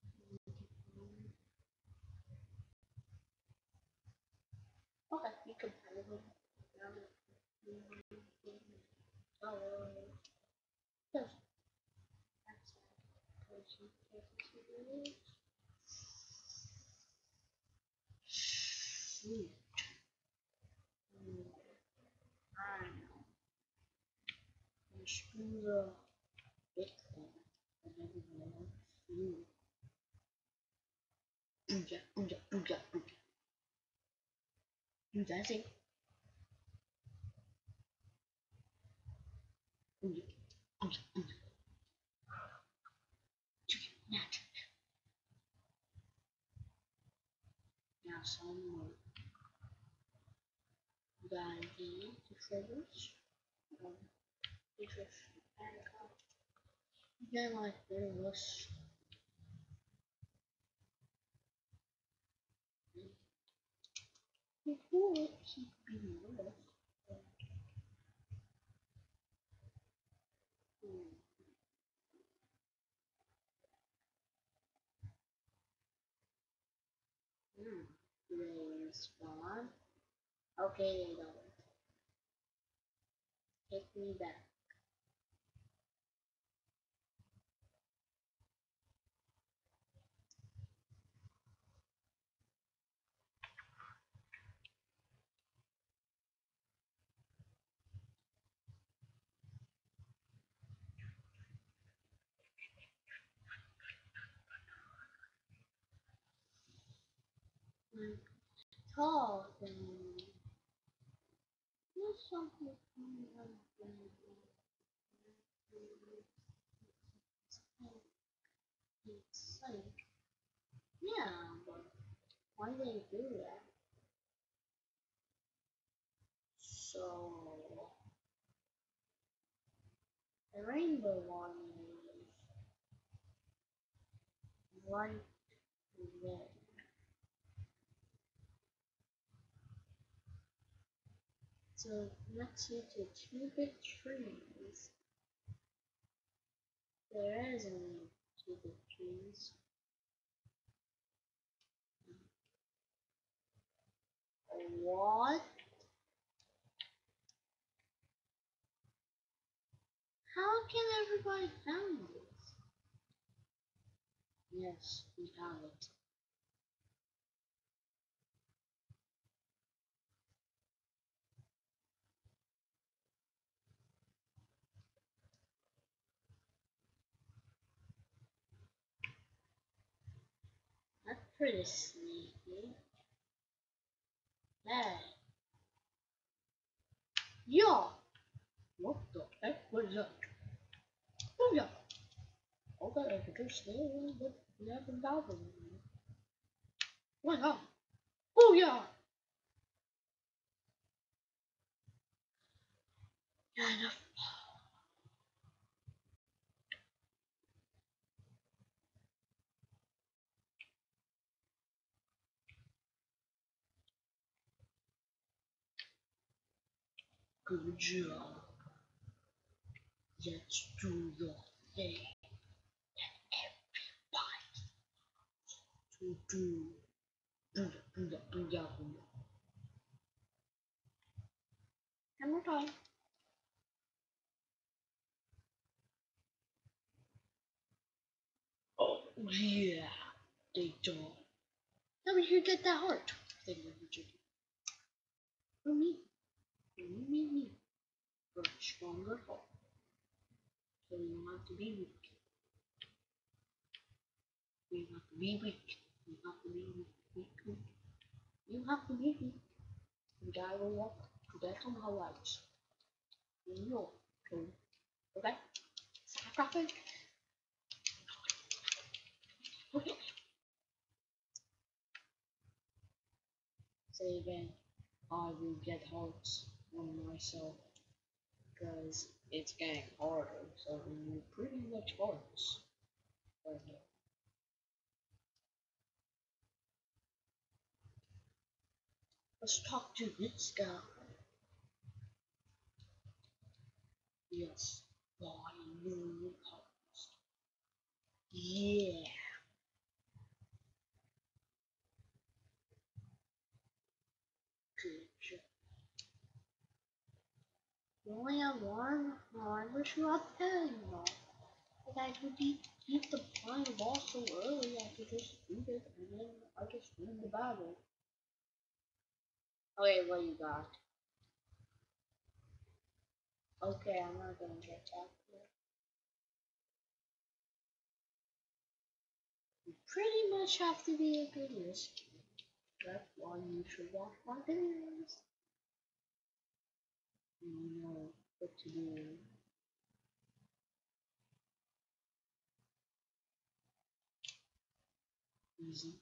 Okay, you can play them. Oh, yes. That's Shoot. I know. Screw the Bitcoin and everyone else. Ooja, ooja, ooja, ooja. You guys say ooja, ooja, ooja. Not. Now some more. Guarantee the triggers. Interest. Again, like this. Before it keep being worse. They respond. Okay, they don't. Take me back. like talk and do something like it's like yeah, but why they do that? So the rainbow one is right there. So next to two big trees, there is only two big trees. What? How can everybody found this? Yes, we have it. That's pretty sneaky. Hey, yo! What the heck was that? Oh yeah. Okay, I could just stay a little bit. We haven't bothered me. What's up? Oh yeah. Yeah, enough. Good job. Let's do the thing. Everybody to do. Booyah, booyah, booyah, booyah. One more time. Oh yeah. They don't. Now we should get that heart. Then we should. For me. For me. For a stronger heart. So you don't have to be weak. You have to be weak. You have to be weak. You have to be weak. And I will walk to that on her lights. No. Okay? Traffic. Okay. Say again. I will get hearts on myself. Because it's getting harder. So we need pretty much hearts. Right now. Let's talk to this guy. Yes. Buy new hearts. Yeah. Good job. You only have one? Oh, I wish you had 10. No. Like I could beat the final boss so early, I could just beat it and then I just win the battle. Okay, what you got? Okay, I'm not gonna get that. You pretty much have to be a good listener. That's why you should watch my videos. You know what to do. Easy.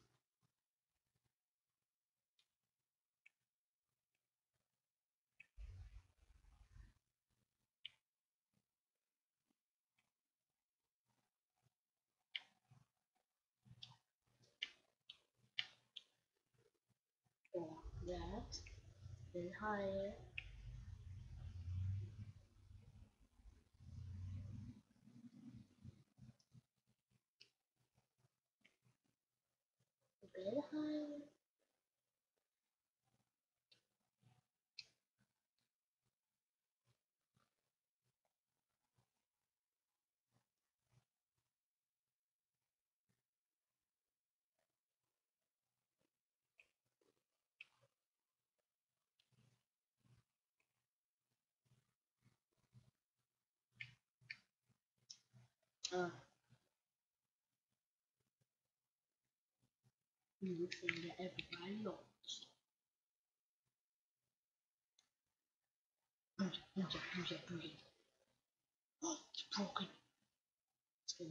Or that. Then higher. A bit higher. Uh, new thing that everybody knows. Booyah. Oh, it's broken. It's gonna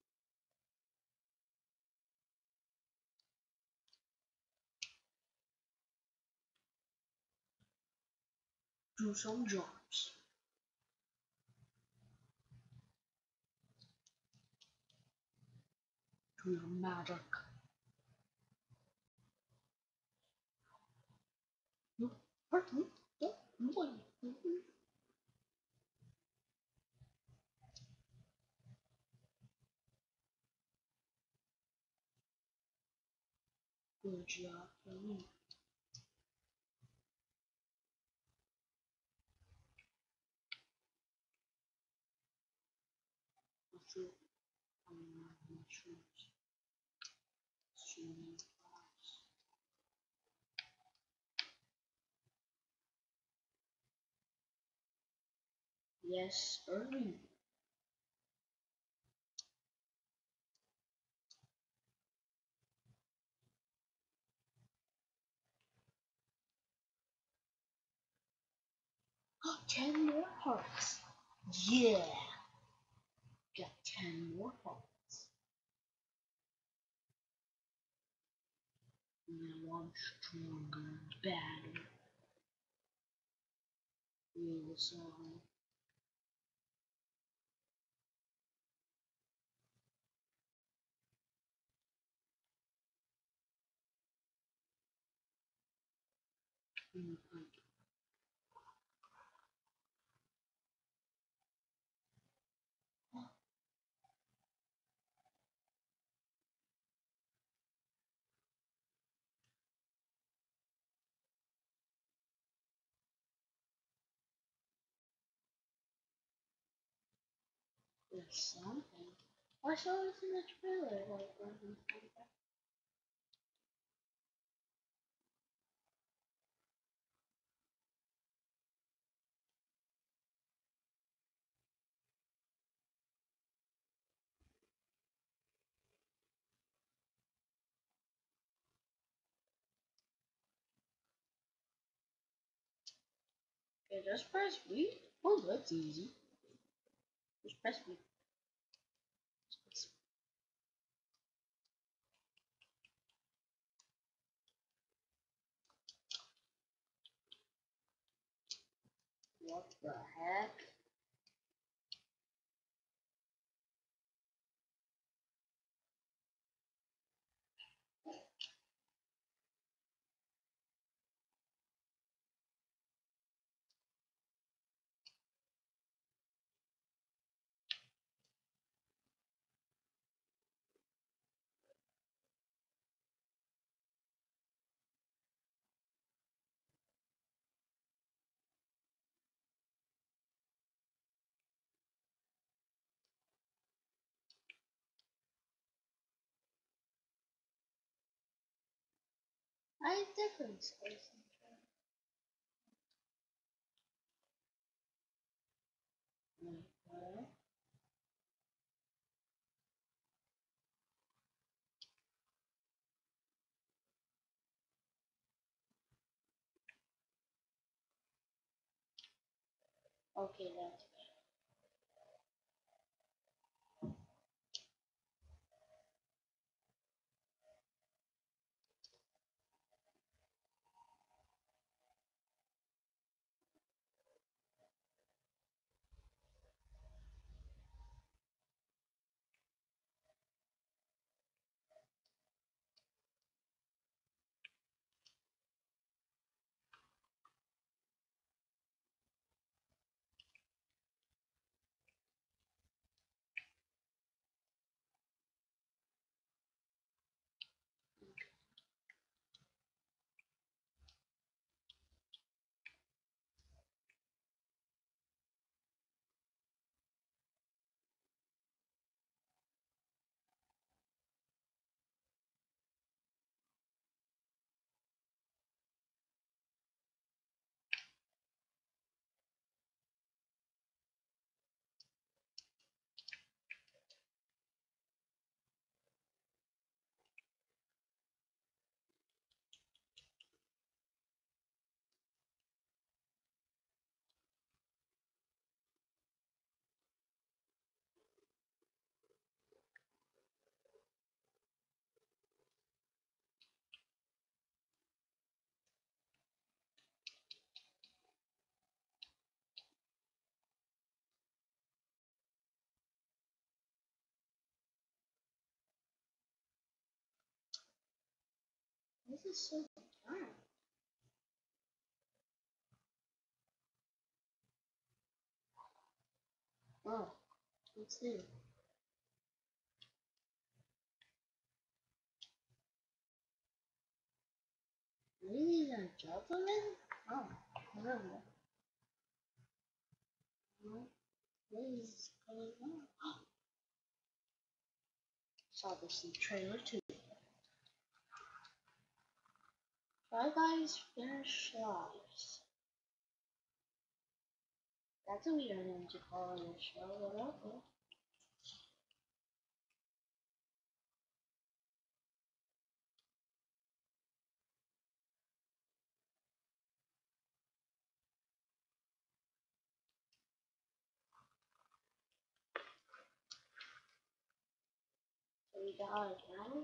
do some jobs. Do your magic. No, hurt me. Don't, boy. Good job. Mushrooms. Mushrooms. Mushrooms. Yes, early. Got 10 more hearts. Yeah. Got 10 more hearts. Now I'm stronger and better. Read the song. There's something. I saw this in the trailer. Okay, just press B. Oh, that's easy. Just press B. What the heck? I different space. Okay. Okay, that's is so dark? Oh, let's see. Ladies and gentlemen? Oh, whatever. What is going on? Saw this in the trailer too. Try Guys Finish Lives. That's a weird name to call it a show, but okay. So we got it now.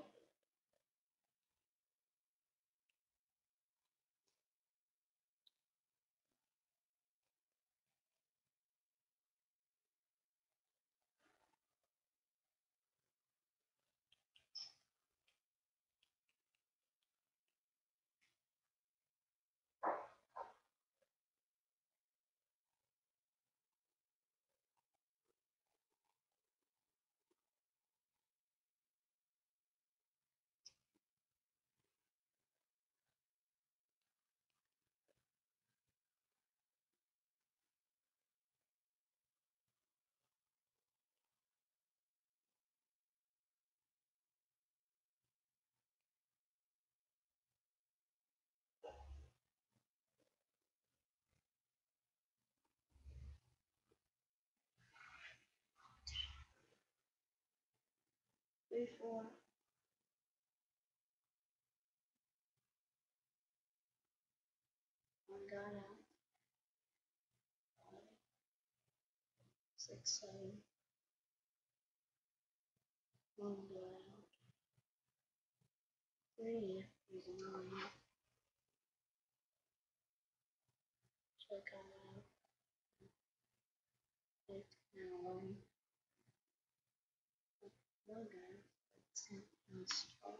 Three, four. One got out. 6, 7. One got out. 3 is 9. Check out. 8 and 11. One got out. 10 and 12.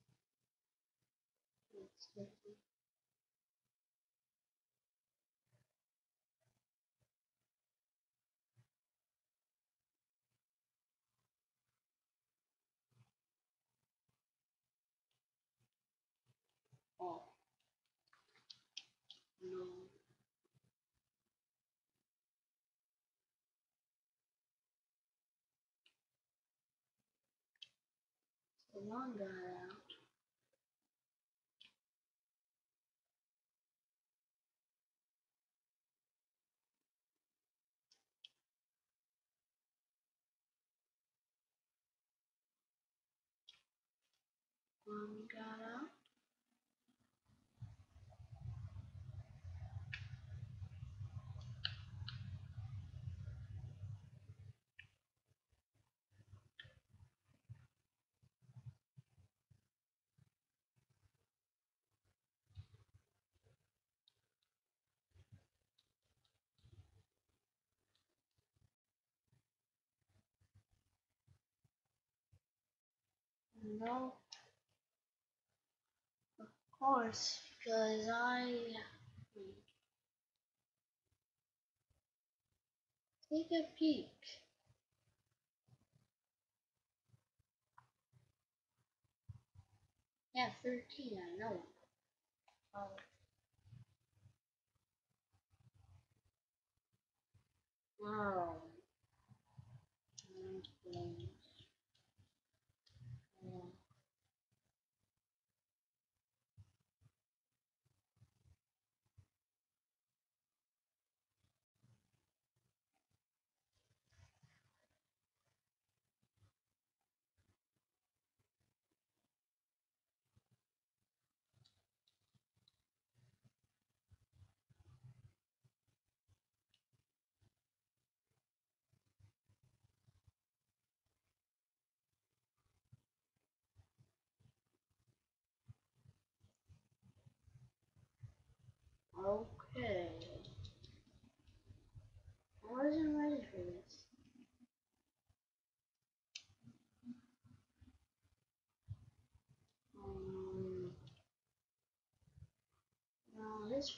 It's 50. Oh, no. So one got out. One got out. No, of course, because take a peek. Yeah, 13, I know. Oh, wow.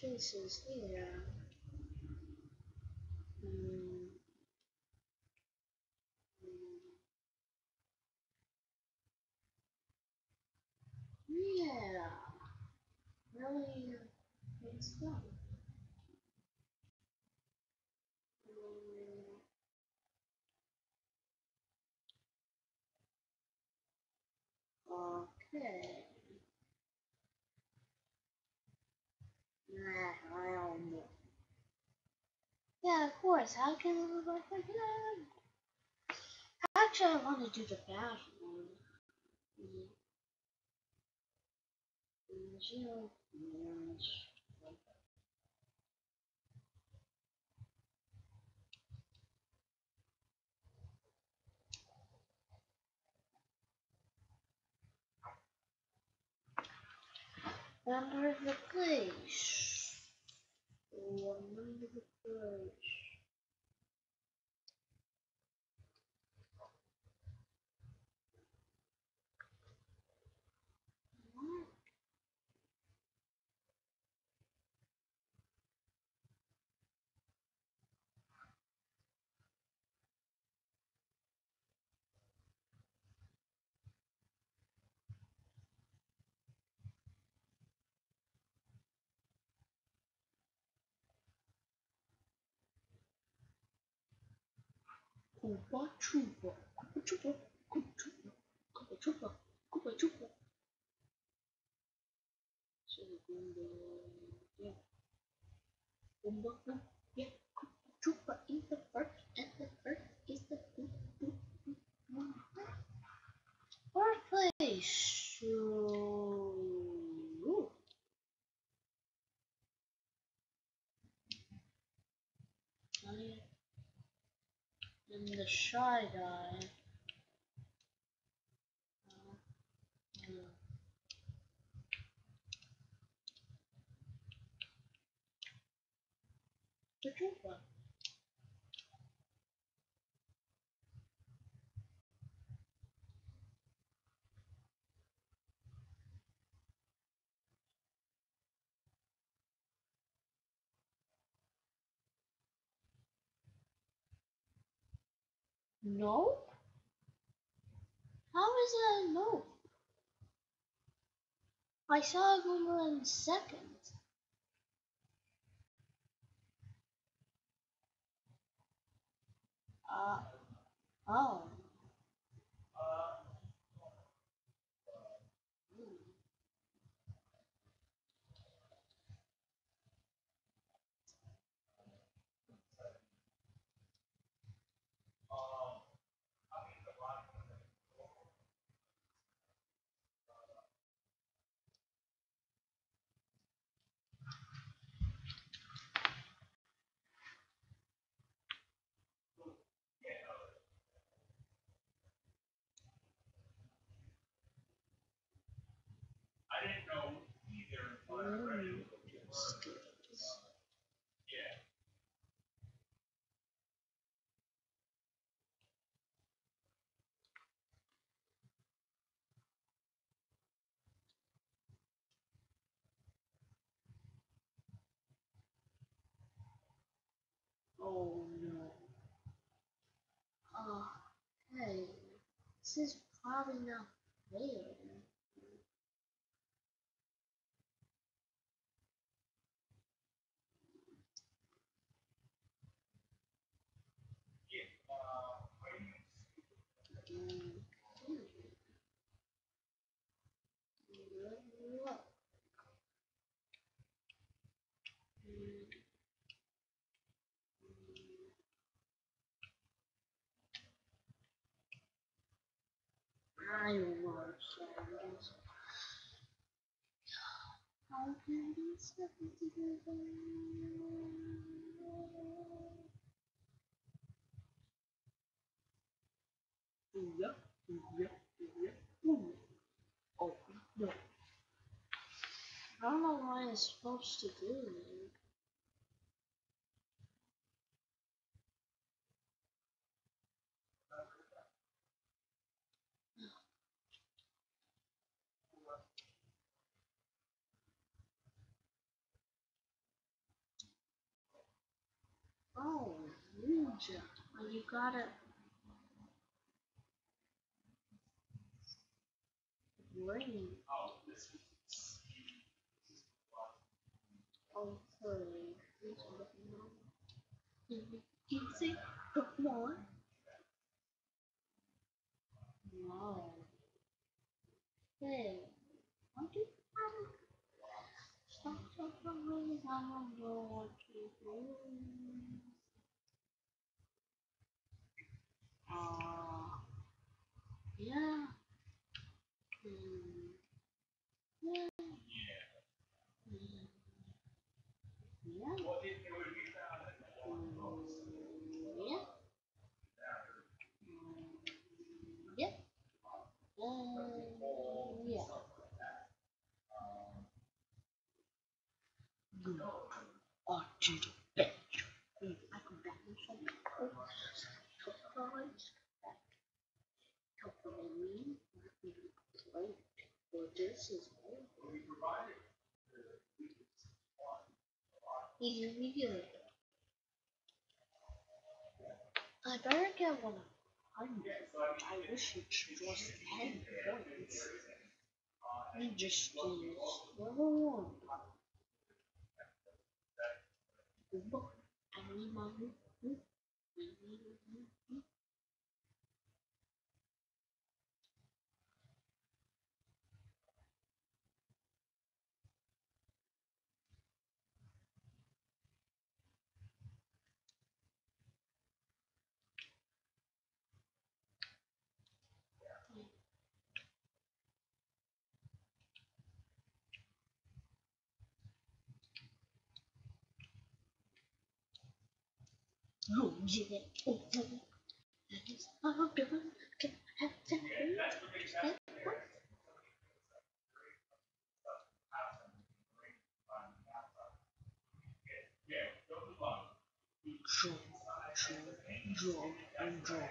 cases here. Hmm. Yeah, really good stuff. Okay. Nah, I don't know. Yeah, of course. How can I look like that? Actually, I want to do the fast one. Remember the place. Remember the place. Koopa Troopa. Koopa Troopa. Koopa Troopa. Koopa Troopa. Koopa Troopa. So, yeah. Koopa Troopa. Yeah. Koopa Troopa is the first, and the first is the fourth place. So, and the Shy Guy. Uh, the Troopa. No? How is that a no? I saw it go in second. Uh, oh. Mm. Oh no. Oh, hey. This is probably not fair. Mm. I don't know. How can these happen together? Yeah, yeah, yeah. Ooh. Oh no. I don't know what I'm supposed to do. you. You gotta ring. Okay. Easy. Come on. No. Hey. What do you stop really? I don't know what to do. Yeah. Mm, yeah. Mm, yeah. Yeah. Yep. Yeah. Good. I did it. I can back myself. Surprise. Couple of me. Wait. Well, this is easy good. I better get 100. I wish it was 10 points. We just use level 1. I need my move. Oh, yeah. Oh, yeah. That is how different can have that. Draw, draw, and draw.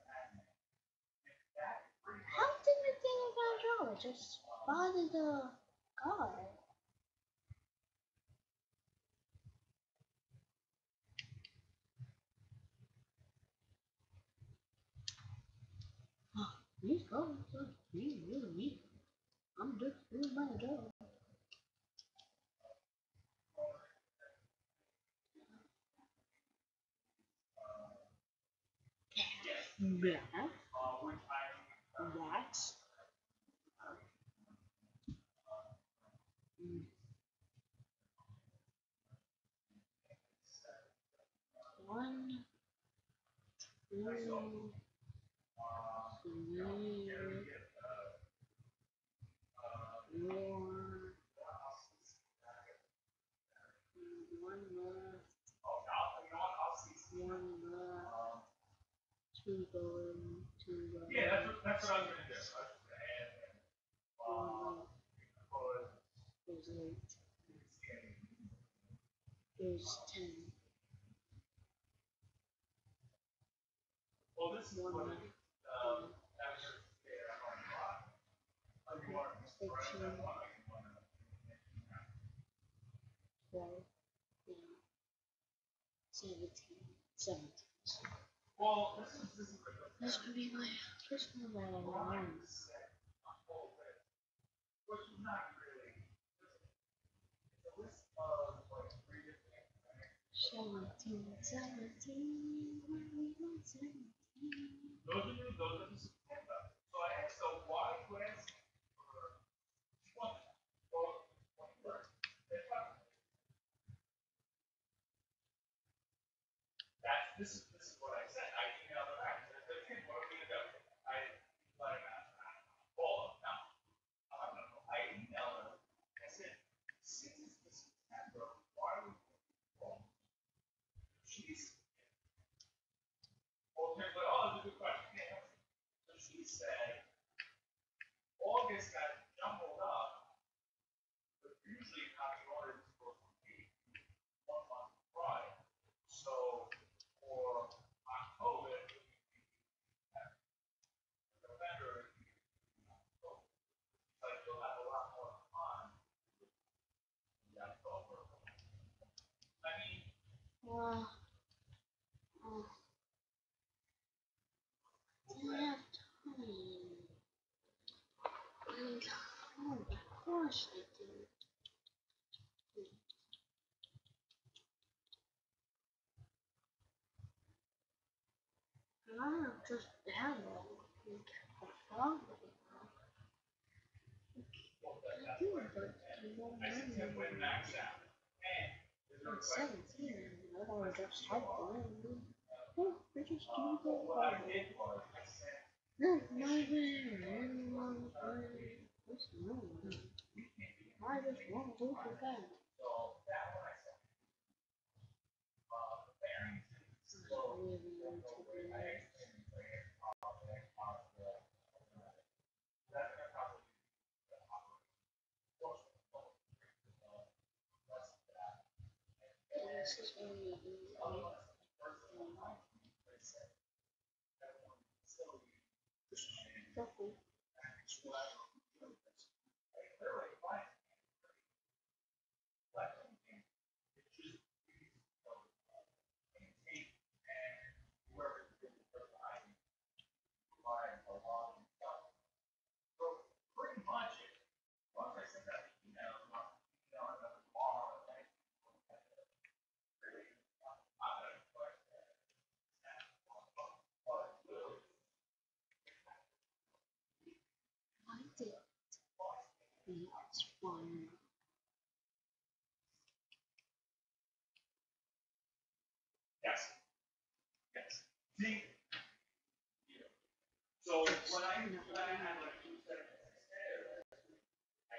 How did we think about draw? Just spotted the card. Please go. Me. I'm just doing my job. Black, wax, one, two, three, four, one left, one left, two going, two going. Yeah, that's what I was gonna do. One left. There's 8. There's 10. One left. 16, 12, yeah, 17. 17. This could be my first one that I won. 17, 17, when we were 17. Wow. course they do. And I have just downloaded a frog. I do, but you won't know me. I'm 17. I don't just have the name. Oh, we just do the frog. No, my way, anyone, what's no one? I just want to do that. This is really easy. So cool. I did. It's fun. Yes. Yes. See, so when I had like 2 seconds to spare, I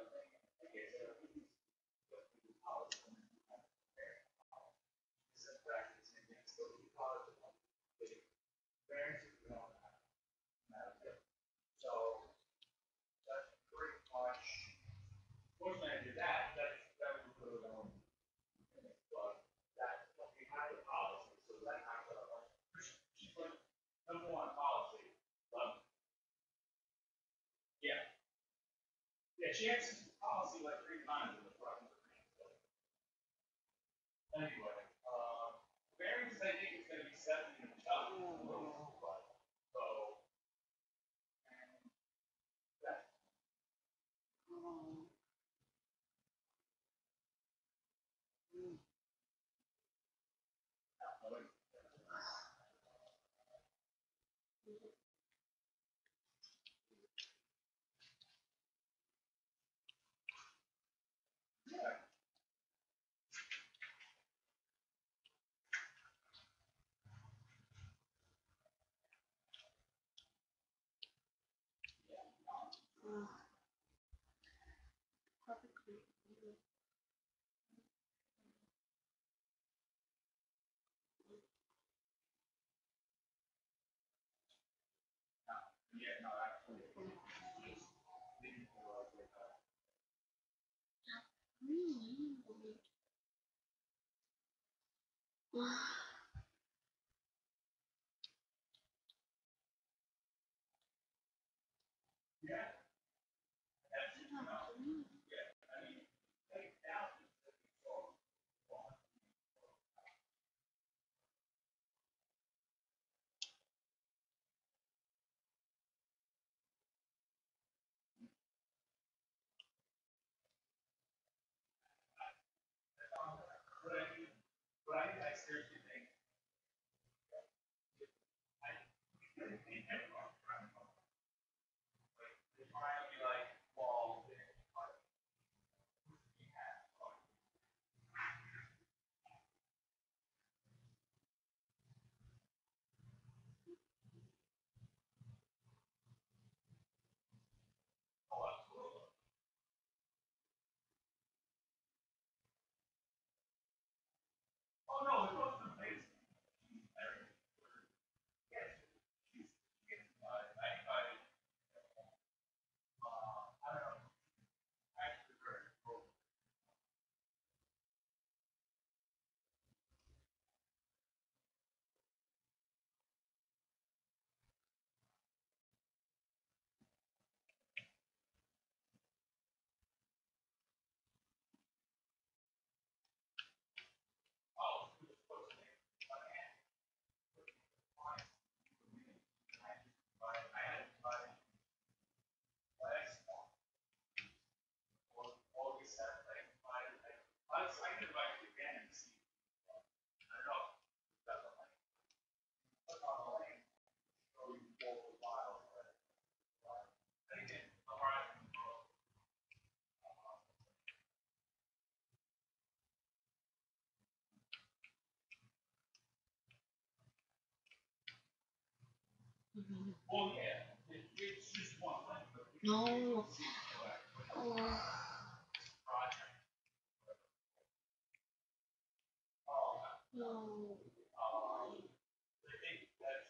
this is practice and it's still college. Parents don't matter. So that's pretty much. Fortunately, I did that. That was really going. But that's what we had the policy. So that kind of she put #1 policy. But yeah, yeah, she had this policy like 3 times in the front. Anyway, variance I think is going to be 70 in the top. So that. Um, uh, perfectly. Yeah, no, absolutely. Yeah, I mean, like thousands of people. But I seriously think they might be like, well, oh no, it goes to Well, yeah, it's just one thing, but we No. see like Oh, project. Oh, no. I think that's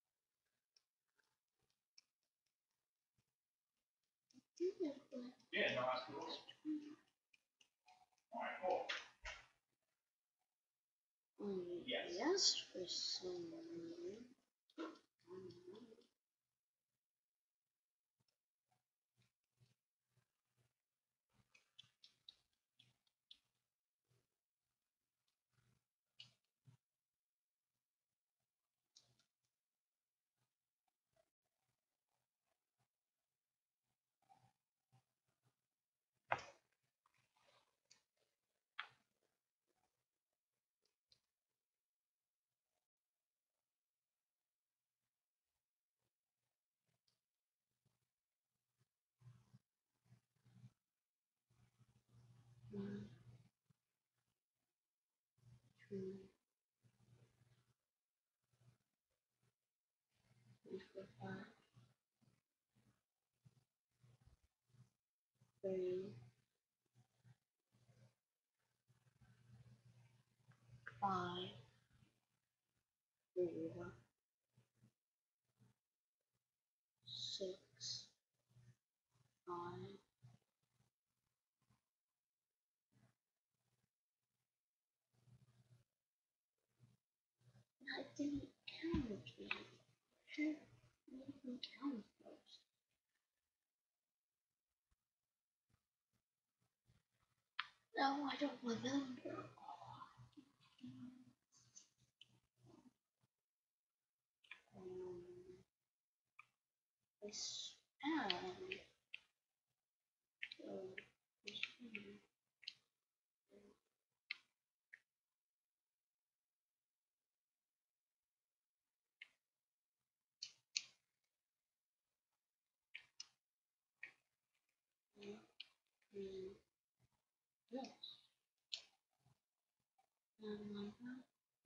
yeah, no, that's cool. All right, cool. Yes. Yes, for some reason. One, two, 3, 4, 5, 3, 5, 4, 6, 5. I didn't count it. Should make me count those. No, I don't remember. This and this and this. And like that.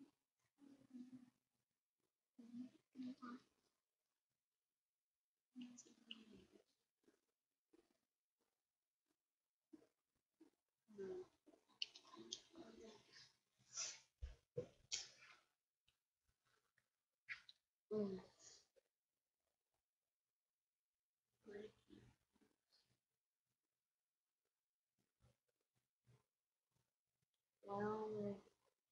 Mm. Well,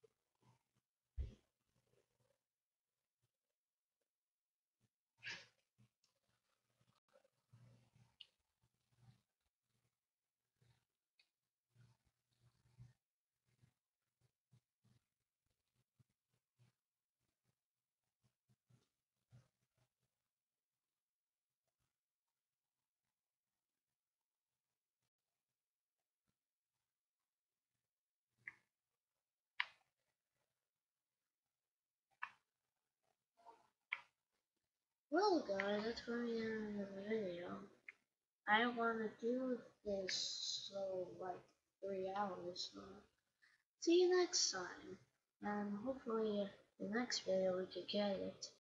well, guys, that's going to be the end of the video. I don't want to do this so like 3 hours. So see you next time, and hopefully the next video we could get it.